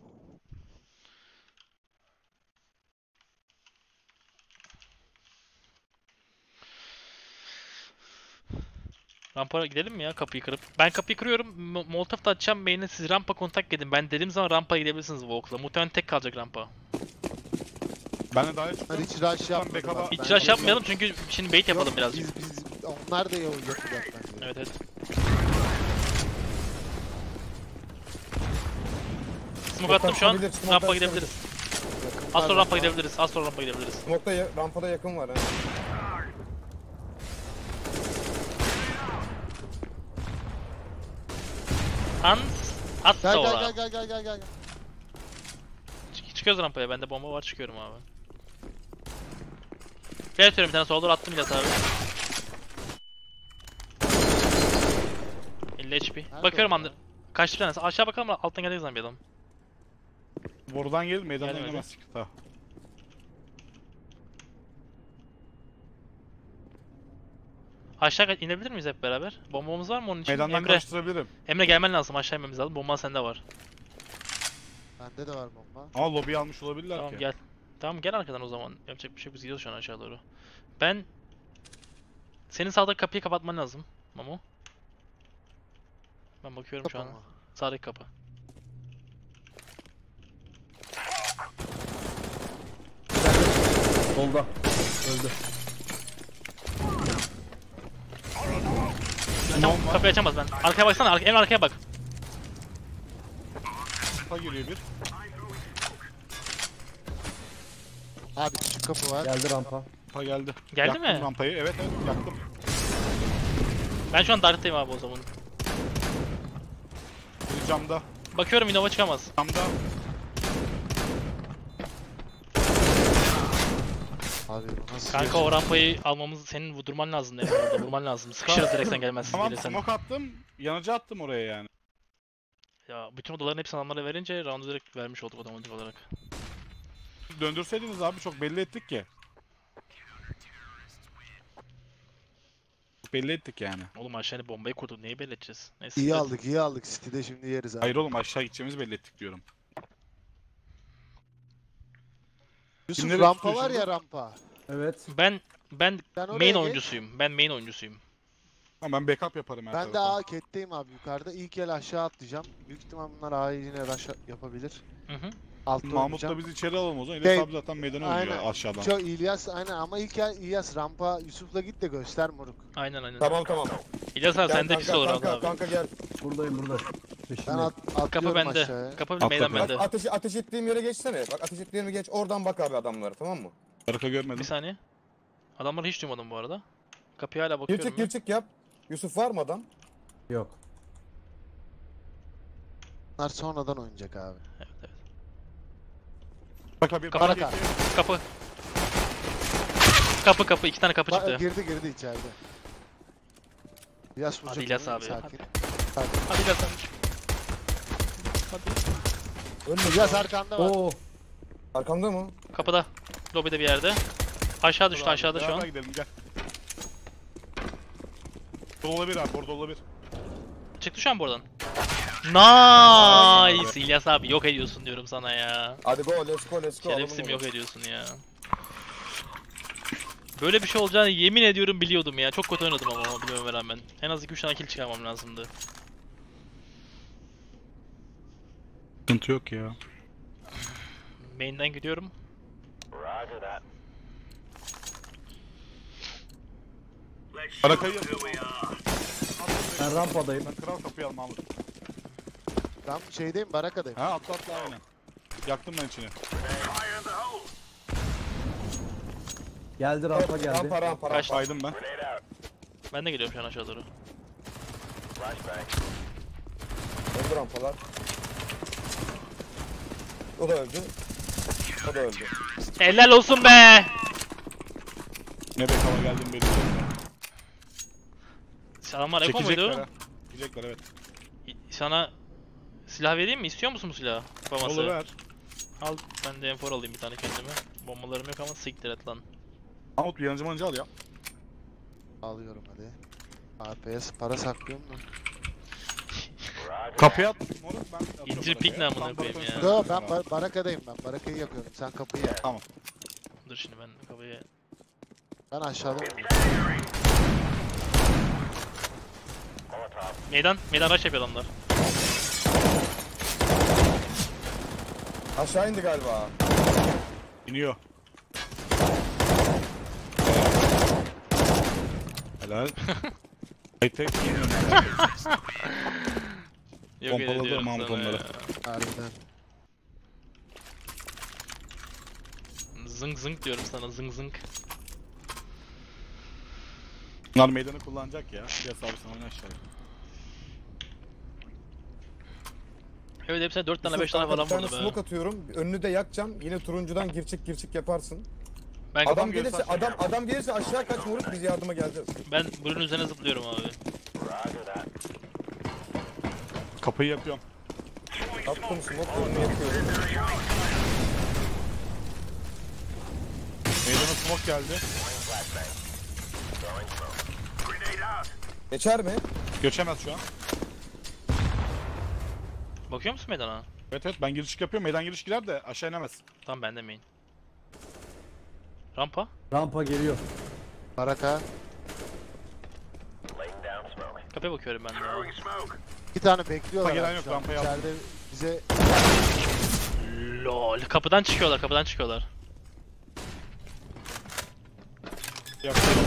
Speaker 1: Rampa gidelim mi ya kapıyı kırıp? Ben kapıyı kırıyorum. Mo- Molotov da atacağım. Main'e siz rampa kontak edin. Ben dediğim zaman rampa gidebilirsiniz Walk'la. Muhtemelen tek kalacak rampa.
Speaker 2: Ben de daha
Speaker 3: Ben
Speaker 2: çıktım.
Speaker 3: hiç rush yapmadım.
Speaker 2: backup'a-
Speaker 3: abi.
Speaker 1: Hiç
Speaker 3: Ben-
Speaker 1: rush yapmayalım çünkü şimdi bait yapalım
Speaker 3: Yok,
Speaker 1: birazcık.
Speaker 3: Biz, biz, onlar da yol yapacak bence.
Speaker 1: Evet evet. Smoke attım şu an.
Speaker 6: Smoke'tan çıkabilir,
Speaker 1: Rampa
Speaker 6: smoke'tan
Speaker 1: gidebiliriz.
Speaker 3: Yakın
Speaker 1: Az sonra
Speaker 3: var
Speaker 1: rampa
Speaker 3: rampa.
Speaker 1: gidebiliriz. Az sonra rampa gidebiliriz.
Speaker 6: Smoke'da ya- rampada yakın var ha.
Speaker 1: Hans at
Speaker 3: Gel gel
Speaker 1: sonra.
Speaker 3: gel gel gel gel gel.
Speaker 1: Çık- Çıkıyoruz rampaya. Bende bomba var, çıkıyorum abi. Gel atıyorum bir tane sola doğru attım İlyas abi. elli H P.
Speaker 3: Nerede
Speaker 1: Bakıyorum
Speaker 3: o
Speaker 1: andır. Kaçtı bir tanesi. Aşağı bakalım, alttan gelecek zaman bir adam.
Speaker 2: Borudan gelir meydandan
Speaker 1: Gelmedi.
Speaker 2: oynamaz. Tamam.
Speaker 1: Aşağı kaç- inebilir miyiz hep beraber? Bombamız var mı onun için?
Speaker 2: Meydandan
Speaker 1: Emre,
Speaker 2: karıştırabilirim.
Speaker 1: Emre gelmen lazım. Aşağı inmemiz lazım. Bomban sende var.
Speaker 3: Bende de var bomba.
Speaker 2: Ama lobiyi almış olabilirler
Speaker 1: Tamam
Speaker 2: ki.
Speaker 1: gel. Tamam gel arkadan o zaman. Yapacak bir şey yok. Biz gidiyoruz şu an aşağı doğru. Ben... Senin sağdaki kapıyı kapatman lazım. Mamo. Ben bakıyorum şu an.
Speaker 3: Kapı mı?
Speaker 1: Sağdaki kapı.
Speaker 4: Solda. Öldü.
Speaker 1: Tamam, kapıyı açamaz ben. Arkaya baksana. Arka, en arkaya bak.
Speaker 2: Rampa geliyor bir.
Speaker 3: Abi küçük kapı var.
Speaker 4: Geldi rampa.
Speaker 2: Rampa geldi.
Speaker 1: Geldi
Speaker 2: Yaktım
Speaker 1: mi?
Speaker 2: rampayı. Evet evet yaktım.
Speaker 1: Ben şu an darktayım abi o zaman.
Speaker 2: Bir camda.
Speaker 1: Bakıyorum Innova çıkamaz.
Speaker 2: Camda.
Speaker 3: Abi bu nasıl?
Speaker 1: Kanka o rampayı almamız, senin vurdurman lazım yani orada, vurman lazım. Sıkışırız direkt sen gelmezsin
Speaker 2: Tamam
Speaker 1: gelirsen.
Speaker 2: smoke attım. Yanıcı attım oraya yani.
Speaker 1: Ya bütün odaların hepsini adamlara verince round'u direkt vermiş olduk otomatik olarak.
Speaker 2: Döndürseydiniz abi çok belli ettik ki. Belli ettik yani.
Speaker 1: Oğlum aşağıya bombayı kurduk, neyi belli edeceğiz? Neyse.
Speaker 3: İyi aldık iyi aldık. City'de şimdi yeriz abi.
Speaker 2: Hayır oğlum aşağı gideceğimizi belli ettik diyorum.
Speaker 3: Yusuf
Speaker 2: Kimleri
Speaker 3: rampa
Speaker 2: tutuyor
Speaker 3: var
Speaker 2: şimdi?
Speaker 3: ya rampa.
Speaker 4: Evet.
Speaker 1: Ben ben
Speaker 3: Sen oraya
Speaker 1: main
Speaker 3: geç.
Speaker 1: oyuncusuyum. Ben main oyuncusuyum.
Speaker 2: Ama ben backup yaparım her
Speaker 3: Ben de
Speaker 2: tarafa.
Speaker 3: A ketteyim abi yukarıda. İlk el aşağı atlayacağım. Büyük ihtimal bunlar A'yı yine rush yapabilir.
Speaker 1: Hı hı.
Speaker 3: Altta
Speaker 2: Mahmut'la
Speaker 3: oynayacağım.
Speaker 2: biz içeri alalım o zaman.
Speaker 3: Şey,
Speaker 2: İlyas abi zaten meydana oynuyor
Speaker 3: Aynen.
Speaker 2: aşağıdan.
Speaker 3: Çok İlyas aynen ama ilk el İlyas rampa Yusuf'la git de göster moruk.
Speaker 1: Aynen aynen.
Speaker 6: Tamam tamam.
Speaker 1: İlyas abi
Speaker 6: Gel
Speaker 1: sende
Speaker 6: kanka,
Speaker 1: pis olur
Speaker 6: kanka,
Speaker 1: abi.
Speaker 6: kanka gel.
Speaker 4: Buradayım burada.
Speaker 3: Ben
Speaker 4: Peşinde.
Speaker 3: at, atlıyorum
Speaker 1: Kapı bende.
Speaker 3: aşağıya.
Speaker 1: Kapı
Speaker 2: Atla
Speaker 1: meydan
Speaker 2: be.
Speaker 6: Bak
Speaker 1: bende.
Speaker 6: ateş, ateş ettiğim yere geçsene. Bak ateş ettiğim yere geç. Oradan bak abi adamlara, tamam mı?
Speaker 2: Arka görmedim.
Speaker 1: Bir saniye. Adamları hiç duymadım bu arada. Kapıya hala
Speaker 6: Gir
Speaker 1: bakıyorum.
Speaker 6: çık
Speaker 1: ben.
Speaker 6: gir çık yap. Yusuf var mı adam?
Speaker 4: Yok.
Speaker 3: Bunlar sonradan oynayacak abi.
Speaker 1: Evet evet.
Speaker 2: Bak abi
Speaker 1: Kapat
Speaker 2: bak
Speaker 3: abi.
Speaker 1: Kapı. Kapı kapı iki tane kapı
Speaker 3: Bak,
Speaker 1: çıktı.
Speaker 3: girdi girdi içeride. İlyas vuracak.
Speaker 1: İlyas
Speaker 3: onu,
Speaker 1: abi,
Speaker 3: Sakin.
Speaker 1: Hadi İlyas abi. Hadi.
Speaker 6: Ölmedi.
Speaker 3: İlyas arkanda var.
Speaker 4: Oo.
Speaker 6: Arkamda mı?
Speaker 1: Kapıda. Lobide bir yerde. Aşağı düştü, aşağıda şu
Speaker 2: Beraber
Speaker 1: an.
Speaker 2: gidelim gel. Burada olabilir abi orada olabilir.
Speaker 1: Çıktı şu an buradan. Nice! İlyas abi yok ediyorsun diyorum sana ya.
Speaker 6: Hadi go let's go let's go.
Speaker 1: Şerefsim
Speaker 6: alalım
Speaker 1: yok
Speaker 6: onu.
Speaker 1: ediyorsun ya. Böyle bir şey olacağını yemin ediyorum biliyordum ya. Çok kötü oynadım ama bilmeme rağmen. En az iki üç tane kill çıkarmam lazımdı.
Speaker 2: Sıkıntı yok ya.
Speaker 1: Main'den gidiyorum.
Speaker 2: Arakayı yapıyorum.
Speaker 4: Ben rampadayım.
Speaker 2: Ben kral kapıyı al Mahmut.
Speaker 3: Ben şeydeyim barakadayım.
Speaker 2: Ha atla atla aynen. Yaktım ben içini.
Speaker 4: Geldi rampa geldi.
Speaker 6: Rampa rampa
Speaker 1: Kaç-
Speaker 6: rampa.
Speaker 2: Baydım ben.
Speaker 1: Ben de geliyorum şu an aşağı doğru.
Speaker 6: Öldü rampalar. O da öldü. O da öldü.
Speaker 1: Helal olsun be!
Speaker 2: Ne bekava geldim belli.
Speaker 1: Selamlar, Eko
Speaker 2: Çekecekler
Speaker 1: muydu?
Speaker 2: ha. Çekecekler evet.
Speaker 1: Sana silah vereyim mi? İstiyor musun bu silahı? Babası.
Speaker 2: Olur ver.
Speaker 1: Al, ben de M four alayım bir tane kendime. Bombalarım yok ama siktir et lan.
Speaker 2: Mahmut bir yanıcı manıcı al ya.
Speaker 3: Alıyorum hadi. A P'ye para saklıyorum da.
Speaker 2: Kapıya at. Moruk ben atıyorum
Speaker 1: İncir
Speaker 2: barakaya.
Speaker 1: pik ne amına
Speaker 2: Tam
Speaker 1: koyayım
Speaker 2: barakanın
Speaker 1: ya.
Speaker 2: üstüne
Speaker 3: Yo
Speaker 2: atıyorum
Speaker 3: ben
Speaker 2: abi.
Speaker 3: bar barakadayım ben. Barakayı yakıyorum. Sen kapıyı yak.
Speaker 1: Dur şimdi ben kapıyı...
Speaker 3: Ben aşağıda
Speaker 1: Meydan, meydan rush yapıyor adamlar.
Speaker 6: Aşağı indi galiba.
Speaker 2: İniyor. Helal. Tek tek iniyor.
Speaker 1: Yok
Speaker 2: Pompaladı
Speaker 1: ediyorum
Speaker 2: Mahmut
Speaker 1: sana
Speaker 2: onları.
Speaker 1: ya.
Speaker 3: harbiden.
Speaker 1: Zınk zınk diyorum sana, zınk zınk.
Speaker 2: Bunlar meydanı kullanacak ya. Gel abi sen oyna aşağıya.
Speaker 1: Evet hepsine dört tane
Speaker 6: Yusuf,
Speaker 1: beş tane
Speaker 6: kanka,
Speaker 1: falan
Speaker 6: bir tane
Speaker 1: vurdu be.
Speaker 6: smoke atıyorum. Önünü de yakacağım. Yine turuncudan girçik girçik yaparsın.
Speaker 1: Ben,
Speaker 6: Adam
Speaker 2: görse
Speaker 6: gelirse
Speaker 2: aşağı
Speaker 6: adam adam gelirse aşağı kaç moruk biz yardıma geleceğiz.
Speaker 1: ben bunun üzerine zıplıyorum abi.
Speaker 2: Kapıyı yapıyorum.
Speaker 6: Attım smoke önünü yakıyorum.
Speaker 2: Meydana smoke geldi.
Speaker 6: Geçer mi?
Speaker 2: Göçemez şu an.
Speaker 1: Bakıyor musun meydana?
Speaker 2: Evet evet ben giriş yapıyorum. Meydan giriş girer de aşağı inemez.
Speaker 1: Tamam ben de main. Rampa.
Speaker 4: Rampa geliyor.
Speaker 3: Baraka.
Speaker 1: Kapıya bakıyorum ben de ya.
Speaker 3: İki tane bekliyorlar.
Speaker 2: Gelen
Speaker 3: abi
Speaker 2: yok,
Speaker 3: şu an.
Speaker 2: rampayı aldım.
Speaker 3: İçeride bize
Speaker 1: Lol. Kapıdan çıkıyorlar, kapıdan çıkıyorlar.
Speaker 2: Yakıyorum.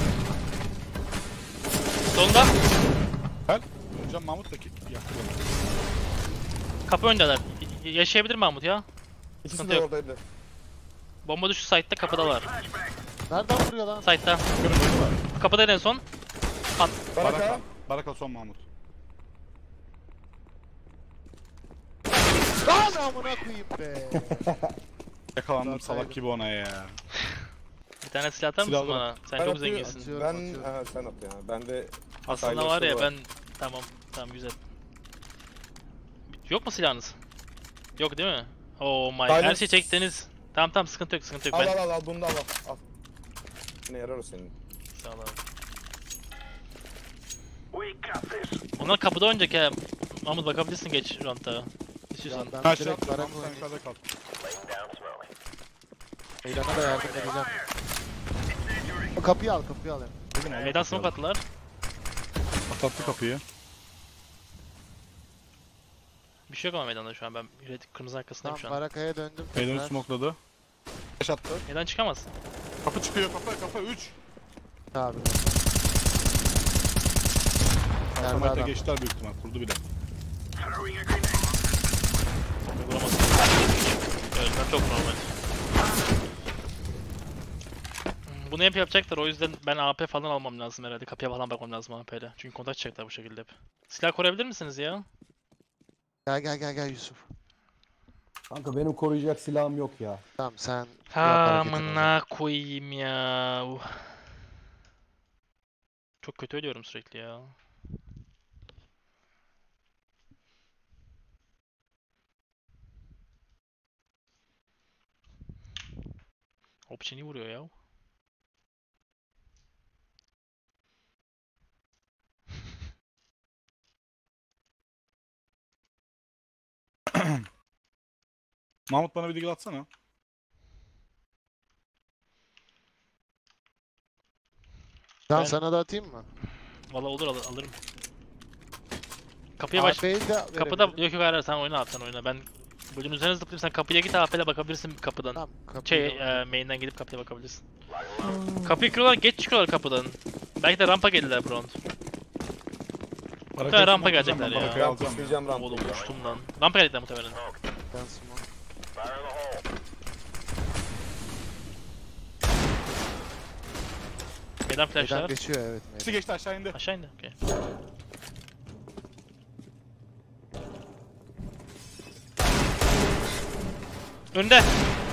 Speaker 1: Solunda.
Speaker 2: Gel. Hocam Mahmut da ki yakıyorum.
Speaker 1: Kapı öndeler. Y- yaşayabilir Mahmut ya.
Speaker 6: İkisi
Speaker 1: Sıkıntı
Speaker 6: de
Speaker 1: yok.
Speaker 6: oradaydı.
Speaker 1: Bomba düştü site'da, kapıdalar.
Speaker 3: nereden vuruyor lan?
Speaker 1: Site'da.
Speaker 2: Kırın oyunu var.
Speaker 1: Kapıda en son.
Speaker 6: Baraka.
Speaker 2: Baraka. Baraka son Mahmut.
Speaker 3: Lan amına koyayım be.
Speaker 2: Yakalandım
Speaker 3: Dört
Speaker 2: salak
Speaker 3: saydım.
Speaker 2: gibi ona ya.
Speaker 1: Bir tane silah atar
Speaker 2: Silah
Speaker 1: mısın
Speaker 2: alırım.
Speaker 1: bana? Sen
Speaker 6: Ben
Speaker 1: çok
Speaker 6: atıyorum,
Speaker 1: zenginsin.
Speaker 3: atıyorum.
Speaker 6: Ben
Speaker 3: atıyorum.
Speaker 6: ha, sen at ya. Ben de
Speaker 1: Aslında
Speaker 6: Silencer
Speaker 1: var ya
Speaker 6: var.
Speaker 1: ben... Tamam. Tamam güzel. Yok mu silahınız? Yok değil mi? Oh my. Her
Speaker 6: Silencer-
Speaker 1: şey çektiniz. Tamam tamam sıkıntı yok sıkıntı yok.
Speaker 6: al
Speaker 1: Ben...
Speaker 6: al al al bunu da al al. al. Ne yarar o senin?
Speaker 1: Sağ ol abi. Onlar kapıda oynayacak ya. Mahmut bakabilirsin geç round'a.
Speaker 3: Ya
Speaker 1: İstiyorsan.
Speaker 3: ben
Speaker 2: Aşağı
Speaker 3: direkt
Speaker 2: at.
Speaker 3: baraka
Speaker 2: Mahmut sen
Speaker 3: oynayayım.
Speaker 2: yukarıda kal.
Speaker 3: Meydana da yardım edeceğim. O kapıyı al kapıyı al. yani.
Speaker 1: Meydan smoke attılar.
Speaker 2: Atlattı kapıyı.
Speaker 1: Bir şey yok ama meydanda şu an ben red kırmızı arkasındayım
Speaker 3: Tamam
Speaker 1: şu an.
Speaker 3: barakaya döndüm.
Speaker 2: Meydanı
Speaker 3: tekrar.
Speaker 2: smokeladı. Beş attı.
Speaker 1: Meydan çıkamaz.
Speaker 2: Kapı çıkıyor kapı kapı üç.
Speaker 3: Abi.
Speaker 2: Samayta
Speaker 3: adam?
Speaker 2: geçtiler büyük ihtimal. Kurdu bile.
Speaker 1: Vuramaz. Ölmem çok normal. Bunu hep yapacaklar o yüzden ben A P falan almam lazım herhalde. Kapıya falan bakmam lazım A P'yle. Çünkü kontak çekecekler bu şekilde hep. Silah koruyabilir misiniz ya?
Speaker 3: Gel gel gel gel Yusuf.
Speaker 4: Kanka benim koruyacak silahım yok ya.
Speaker 3: Tamam sen yap hareketini o zaman.
Speaker 1: Amına koyayım ya. Uh. Çok kötü ölüyorum sürekli ya. Opçeni vuruyor ya.
Speaker 2: Mahmut bana bir digil atsana.
Speaker 3: Can
Speaker 1: Ben-
Speaker 3: sana da atayım mı?
Speaker 1: Valla olur al alırım. Kapıya baş...
Speaker 3: A P'yi de
Speaker 1: Kapıda
Speaker 3: verebilirim.
Speaker 1: yok yok hayır hayır, sen oyna abi sen oyna. Ben bölüm üzerine zıplayayım sen kapıya git A P'yle bakabilirsin kapıdan.
Speaker 3: Tamam kapıyı
Speaker 1: Şey
Speaker 3: da-
Speaker 1: e, main'den gidip kapıya bakabilirsin. Kapıyı kırıyorlar geç çıkıyorlar kapıdan. Belki de rampa geldiler bu round.
Speaker 2: Barakayı
Speaker 1: rampa
Speaker 2: smokelayacağım
Speaker 1: gelecekler
Speaker 2: ben,
Speaker 1: ya.
Speaker 2: Barakayı
Speaker 6: Ben
Speaker 2: alacağım.
Speaker 6: pushlayacağım
Speaker 1: Oğlum
Speaker 6: rampayı.
Speaker 1: uçtum lan. Rampa gelecekler muhtemelen.
Speaker 3: Ben smoke.
Speaker 1: Meydan flashlar.
Speaker 3: Meydan geçiyor evet.
Speaker 2: Birisi
Speaker 3: Meydan.
Speaker 2: geçti aşağı indi.
Speaker 1: Aşağı indi. Okey. Önde.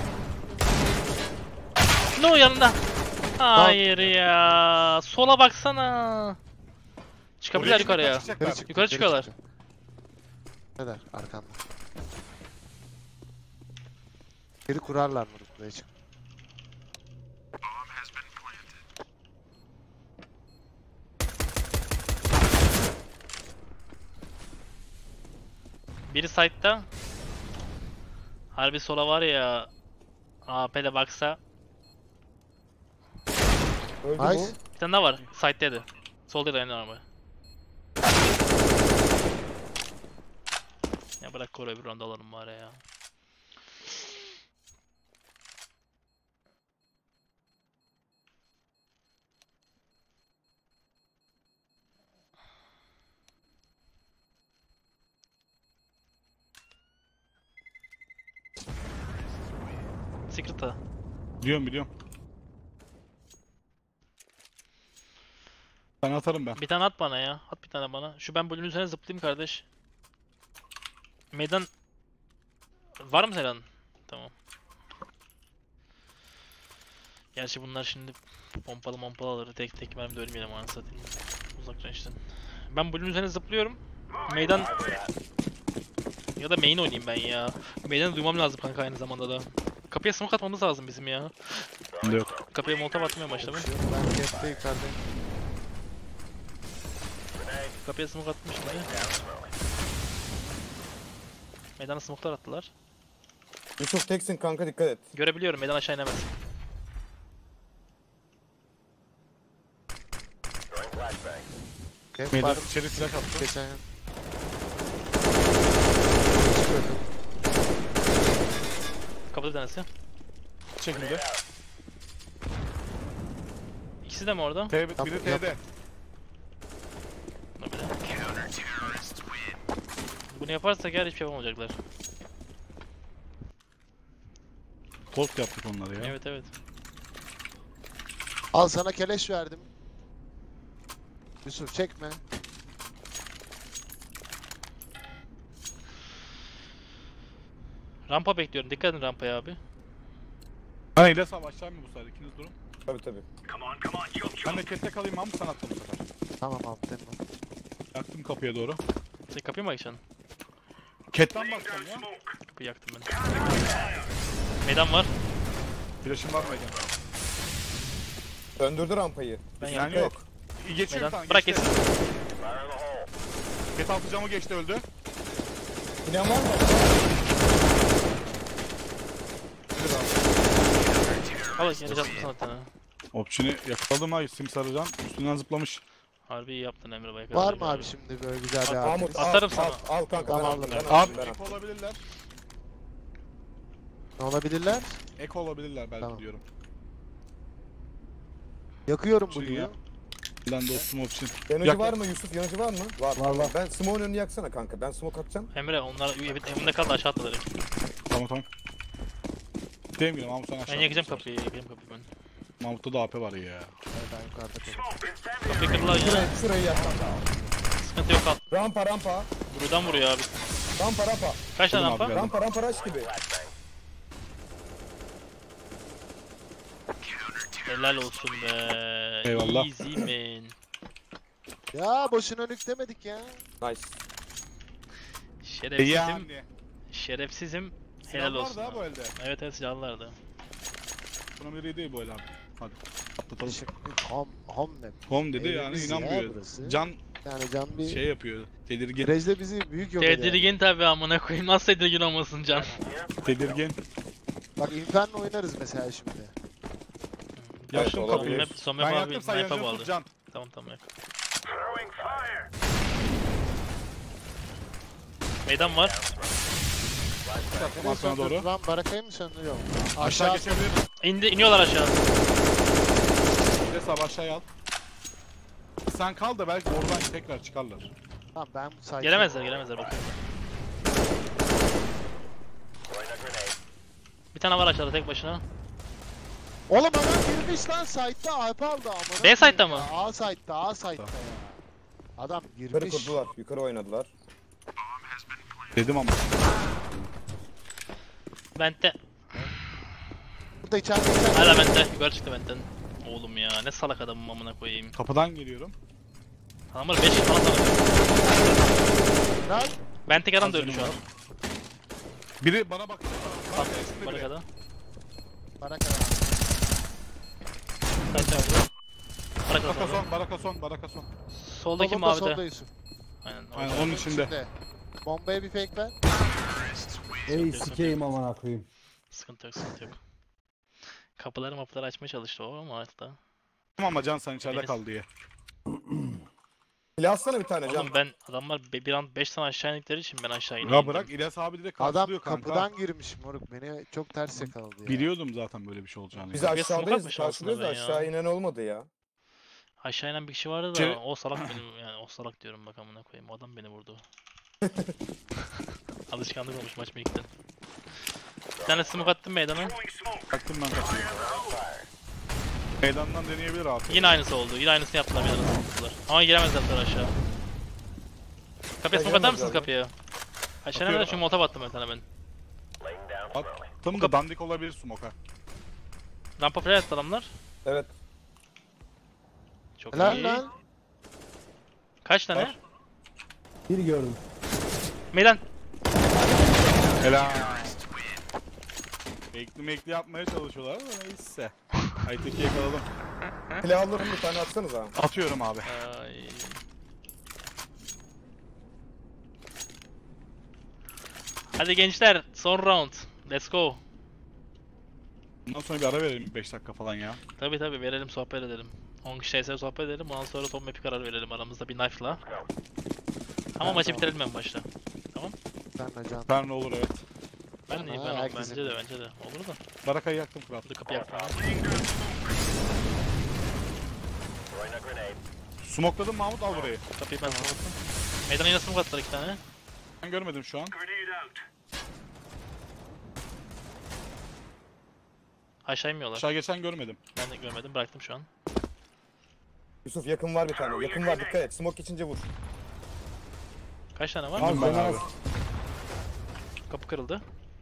Speaker 1: Ne o yanında? Hayır ya. Sola baksana. Çıkabilirler
Speaker 2: Oraya
Speaker 1: yukarıya.
Speaker 2: gidip çıkacaklar.
Speaker 3: Yukarı çıktı,
Speaker 1: Yukarı çıkıyorlar.
Speaker 3: çıktı. Neler arkanda. Geri kurarlar mı buraya çık.
Speaker 1: Biri side'da. Harbi sola var ya. A P'de baksa.
Speaker 6: Öldü
Speaker 3: Nice.
Speaker 6: bu.
Speaker 1: Bir tane daha var. Side'deydi. Solda da aynı araba. Ya bırak koru öbür round alalım bari ya. Secret'a.
Speaker 2: Biliyorum biliyorum. Ben atarım ben.
Speaker 1: Bir tane at bana ya. At bir tane bana. Şu ben bölümün üzerine zıplayayım kardeş. Meydan... Var mı Selan? Tamam. Gerçi bunlar şimdi pompalı pompalı alır. Tek tek mermi de ölmeyelim anasını satayım. Uzaktan işte. Ben bölümün üzerine zıplıyorum. Meydan... Ya da main oynayayım ben ya. Meydanı duymam lazım kanka aynı zamanda da. Kapıya smoke atmamız lazım bizim ya.
Speaker 2: Bende yok.
Speaker 1: Kapıya molotov atmaya başladım.
Speaker 3: Ben cap'te yukarıdayım.
Speaker 1: Kapıya smoke atmıştım ya. Meydana smoke'lar attılar.
Speaker 6: Yusuf teksin kanka, dikkat et.
Speaker 1: Görebiliyorum, meydan aşağı inemez.
Speaker 3: Cap
Speaker 2: Meydan
Speaker 3: var.
Speaker 2: içeri flash attı.
Speaker 3: Geçen yıl.
Speaker 1: Kapıda bir tanesi.
Speaker 2: Çekildi.
Speaker 1: İkisi de mi orada?
Speaker 2: T,
Speaker 3: Yap-
Speaker 2: biri
Speaker 3: yap.
Speaker 2: T'de.
Speaker 1: Dur bir de. Bunu yaparsak her hiçbir şey yapamayacaklar.
Speaker 2: Post yaptık onları ya.
Speaker 1: Evet evet.
Speaker 3: Al sana keleş verdim. Yusuf çekme.
Speaker 1: Rampa bekliyorum. Dikkat edin rampaya abi.
Speaker 2: Hani ile savaş aşağı mı bu sefer? İkiniz durun.
Speaker 6: Tabii tabii.
Speaker 2: Ben de keste kalayım, Mahmut sen attın bu sefer.
Speaker 3: Tamam abi tamam.
Speaker 2: Yaktım kapıya doğru.
Speaker 1: Sen kapıyı mı açacaksın?
Speaker 2: Ketten bakacağım ya.
Speaker 1: Kapıyı yaktım ben. Meydan var.
Speaker 2: Flash'ım var mı Egen?
Speaker 6: Döndürdü rampayı.
Speaker 1: Ben
Speaker 2: Yani
Speaker 1: yaktım.
Speaker 2: yok. Geçiyor bir
Speaker 1: Meydan.
Speaker 2: tane.
Speaker 1: Bırak
Speaker 2: geçti.
Speaker 1: geçsin.
Speaker 2: Ket altı camı geçti, öldü.
Speaker 6: İnan var mı?
Speaker 1: Al geri attım sana bir tane.
Speaker 2: Opçini yakaladım ha, sim sarıcan. Üstünden zıplamış.
Speaker 1: Harbi iyi yaptın Emre Baykan.
Speaker 3: Var mı abi şimdi böyle güzel bir
Speaker 6: Mahmut
Speaker 3: abimiz?
Speaker 6: al,
Speaker 1: Atarım
Speaker 6: al,
Speaker 1: sana.
Speaker 6: al kanka, ben
Speaker 3: Tamam,
Speaker 6: aldım, ben
Speaker 3: aldım.
Speaker 6: aldım, ben
Speaker 2: Abi
Speaker 6: aldım.
Speaker 2: ek olabilirler.
Speaker 3: Ne olabilirler?
Speaker 2: Ek olabilirler belki
Speaker 3: Tamam.
Speaker 2: diyorum.
Speaker 3: Yakıyorum
Speaker 2: Şey
Speaker 3: bunu
Speaker 2: ya.
Speaker 3: ya.
Speaker 2: Lan dostum opçin.
Speaker 6: Yanıcı
Speaker 2: Yak-
Speaker 6: var mı Yusuf? Yanıcı var mı? Var.
Speaker 4: Var, var.
Speaker 6: Ben smoke'un önünü yaksana kanka. Ben smoke atacağım.
Speaker 1: Emre onlar evinde kaldı aşağı atladı direkt.
Speaker 2: Tamam tamam. Değil mi? Mahmut sen aşağı.
Speaker 1: Ben yakacağım kapıyı, yakacağım kapıyı ben.
Speaker 2: Mahmut'ta da A P var ya.
Speaker 3: Ben yukarıda kalıyorum.
Speaker 1: Kapıyı kırdılar ya.
Speaker 6: Şurayı, şurayı yakmam.
Speaker 1: Sıkıntı yok al.
Speaker 6: Rampa rampa.
Speaker 1: Buradan vuruyor abi.
Speaker 6: Rampa rampa.
Speaker 1: Kaç tane
Speaker 2: Vurdum abi,
Speaker 1: rampa?
Speaker 2: geldim.
Speaker 6: Rampa rampa rush gibi.
Speaker 1: Helal olsun be.
Speaker 2: Eyvallah.
Speaker 1: Easy man.
Speaker 3: Ya boşuna nük demedik ya.
Speaker 6: Nice.
Speaker 1: Şerefsizim.
Speaker 2: Yani.
Speaker 1: Şerefsizim. Helal
Speaker 2: Silahlar
Speaker 1: olsun.
Speaker 2: da
Speaker 1: abi.
Speaker 2: bu elde.
Speaker 1: Evet evet silahlılardı.
Speaker 2: Buna biri değil bu el abi. Hadi. Atlatalım.
Speaker 3: Teşekkür Home, home map.
Speaker 2: Home dedi yani
Speaker 3: Evimiz ya
Speaker 2: inanmıyor.
Speaker 3: burası.
Speaker 2: Can
Speaker 3: Yani can bir...
Speaker 2: şey yapıyor. Tedirgin.
Speaker 3: Virajda bizi büyük yok ediyor.
Speaker 1: Tedirgin tabi amına koyayım. Nasıl tedirgin olmasın can?
Speaker 2: Tedirgin.
Speaker 3: Bak Inferno oynarız mesela şimdi.
Speaker 2: Yaktım
Speaker 6: olabilir.
Speaker 2: kapıyı.
Speaker 1: Map, son
Speaker 2: Ben
Speaker 1: map abi
Speaker 2: yaktım, sen
Speaker 1: sniper
Speaker 2: yanıcını
Speaker 1: bağlı.
Speaker 2: tut Can.
Speaker 1: Tamam tamam yak. Meydan var.
Speaker 2: Tamam sana doğru.
Speaker 3: Lan barakayı mı söndürüyor?
Speaker 2: Aşağı geçebilir.
Speaker 1: İndi, iniyorlar aşağı.
Speaker 2: Bir de sabah aşağıya al. Sen kal da belki oradan tekrar çıkarlar.
Speaker 3: Tamam ben bu sakin.
Speaker 1: Gelemezler gelemezler bakıyorum. Bir tane var aşağıda tek başına.
Speaker 3: Oğlum adam girmiş lan site'da Alp aldı amına.
Speaker 1: B site'da
Speaker 3: koyayım
Speaker 1: mı?
Speaker 3: ya. A site'da A site'da ya. Adam
Speaker 6: Yukarı
Speaker 3: girmiş.
Speaker 6: kurdular. Yukarı oynadılar.
Speaker 2: Dedim ama.
Speaker 1: Vent'te.
Speaker 3: Burada içeride içeride.
Speaker 1: Hala Vent'te. Yukarı çıktı Vent'ten. Oğlum ya ne salak adamım amına koyayım.
Speaker 2: Kapıdan geliyorum.
Speaker 1: Adamlar beş falan salak.
Speaker 3: Lan
Speaker 1: Vent'teki adam da öldü şu an.
Speaker 2: Biri bana bak.
Speaker 1: Bak,
Speaker 2: Bak,
Speaker 1: barakada.
Speaker 3: bana kadar.
Speaker 1: Kaç yaptı? Barakada
Speaker 2: Baraka
Speaker 1: solda.
Speaker 2: son, baraka son, baraka son.
Speaker 1: Soldaki
Speaker 3: Solunda,
Speaker 1: mavide.
Speaker 3: solda Yusuf.
Speaker 1: Aynen.
Speaker 2: Aynen
Speaker 1: orada.
Speaker 2: onun içinde.
Speaker 3: Bombaya bir fake ver.
Speaker 4: Ey sikeyim amına koyayım.
Speaker 1: Sıkıntı yok, sıkıntı yok. Kapıları mapları açmaya çalıştı o ama hatta.
Speaker 2: Ama Can sen içeride
Speaker 1: Melis.
Speaker 2: kal diye.
Speaker 6: Silah atsana bir tane Can.
Speaker 1: Oğlum ben adamlar be- bir an beş tane aşağı indikleri için ben aşağı ineyim.
Speaker 2: Ya bırak İlyas abi direkt
Speaker 3: Adam
Speaker 2: karşılıyor kanka.
Speaker 3: kapıdan girmiş moruk. Beni çok ters yakaladı ya.
Speaker 2: Biliyordum zaten böyle bir şey olacağını.
Speaker 6: Biz
Speaker 2: ya.
Speaker 1: Bir smoke
Speaker 6: aşağıdayız.
Speaker 1: atmış
Speaker 6: Karşılıyoruz da
Speaker 1: aslında ben ya.
Speaker 6: aşağı inen olmadı ya.
Speaker 1: Aşağı inen bir kişi vardı da
Speaker 2: Ce-
Speaker 1: o salak benim yani o salak diyorum bak amına koyayım o adam beni vurdu. Alışkanlık olmuş maç birlikte. Bir tane smoke attım meydana.
Speaker 2: Baktım ben kapıyı. Meydandan deneyebilir abi.
Speaker 1: Yine aynısı oldu. Yine aynısını yaptılar meydana smoke'lar. Ama giremezler sonra aşağı. Kapıya smoke atar mısınız
Speaker 6: giremezler
Speaker 1: kapıya? Aşağı
Speaker 2: Atıyorum.
Speaker 1: nerede? Çünkü molotov attım bir tane ben.
Speaker 2: Attım da dandik olabilir smoke'a.
Speaker 1: Rampa flare attı adamlar.
Speaker 6: Evet.
Speaker 1: Çok
Speaker 3: Helal
Speaker 1: iyi.
Speaker 3: lan.
Speaker 1: Kaç tane?
Speaker 2: Var.
Speaker 4: Bir gördüm.
Speaker 1: Meydan.
Speaker 2: Helal. Mekli mekli yapmaya çalışıyorlar ama neyse. Aytek'i yakaladım.
Speaker 6: Silah alırım bir tane atsanız ha.
Speaker 2: Atıyorum abi.
Speaker 1: Ay. Hadi gençler son round. Let's go.
Speaker 2: Bundan sonra bir ara verelim beş dakika falan ya.
Speaker 1: Tabi tabi verelim sohbet edelim. on kişi ise sohbet edelim. Ondan sonra son map'i karar verelim aramızda bir knife'la. Ama maçı bitirelim en başta.
Speaker 3: Sen de can.
Speaker 2: Ben ne olur evet.
Speaker 1: Ben de
Speaker 3: Ha,
Speaker 1: ben
Speaker 3: herkes
Speaker 1: bence de bence de olur da.
Speaker 2: Barakayı yaktım kral.
Speaker 1: Burada kapı yaktım.
Speaker 2: Smokladım Mahmut al burayı.
Speaker 1: Kapıyı ben kapattım. Meydana yine smoke attılar iki tane.
Speaker 2: Ben görmedim şu an.
Speaker 1: Aşağı inmiyorlar.
Speaker 2: Aşağı geçen görmedim.
Speaker 1: Ben de görmedim bıraktım şu an.
Speaker 6: Yusuf yakın var bir tane. Yakın var dikkat et. Smoke geçince vur.
Speaker 1: Kaç tane var?
Speaker 2: Aldım ben abi.
Speaker 1: Kapı kırıldı.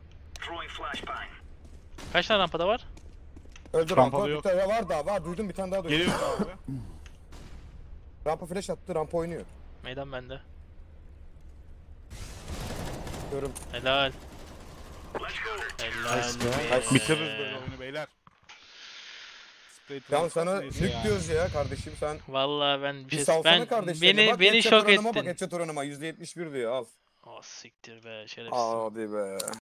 Speaker 1: Kaç tane rampada var?
Speaker 6: Öldü
Speaker 2: Rampada
Speaker 6: rampa. Bir
Speaker 2: yok.
Speaker 6: tane var daha var. Duydum bir tane daha duydum.
Speaker 2: Geliyor abi.
Speaker 6: Rampa flash attı. Rampa oynuyor.
Speaker 1: Meydan bende.
Speaker 6: Görüm.
Speaker 1: Helal. Helal.
Speaker 3: Nice be.
Speaker 1: be.
Speaker 2: Bitiririz böyle oyunu beyler. Spray
Speaker 6: Can
Speaker 2: transfer
Speaker 6: sana
Speaker 2: neyse
Speaker 6: nük
Speaker 2: ya.
Speaker 6: diyoruz ya kardeşim sen.
Speaker 1: Vallahi ben bir
Speaker 6: Bir
Speaker 1: şey
Speaker 6: salsana
Speaker 1: ben
Speaker 6: kardeşlerine.
Speaker 1: beni
Speaker 6: Bak,
Speaker 1: beni
Speaker 6: headshot
Speaker 1: şok
Speaker 6: oranıma Bak
Speaker 1: ettin.
Speaker 6: headshot oranıma yüzde yetmiş bir diyor al.
Speaker 1: Oh siktir be şerefsiz.
Speaker 6: Hadi be.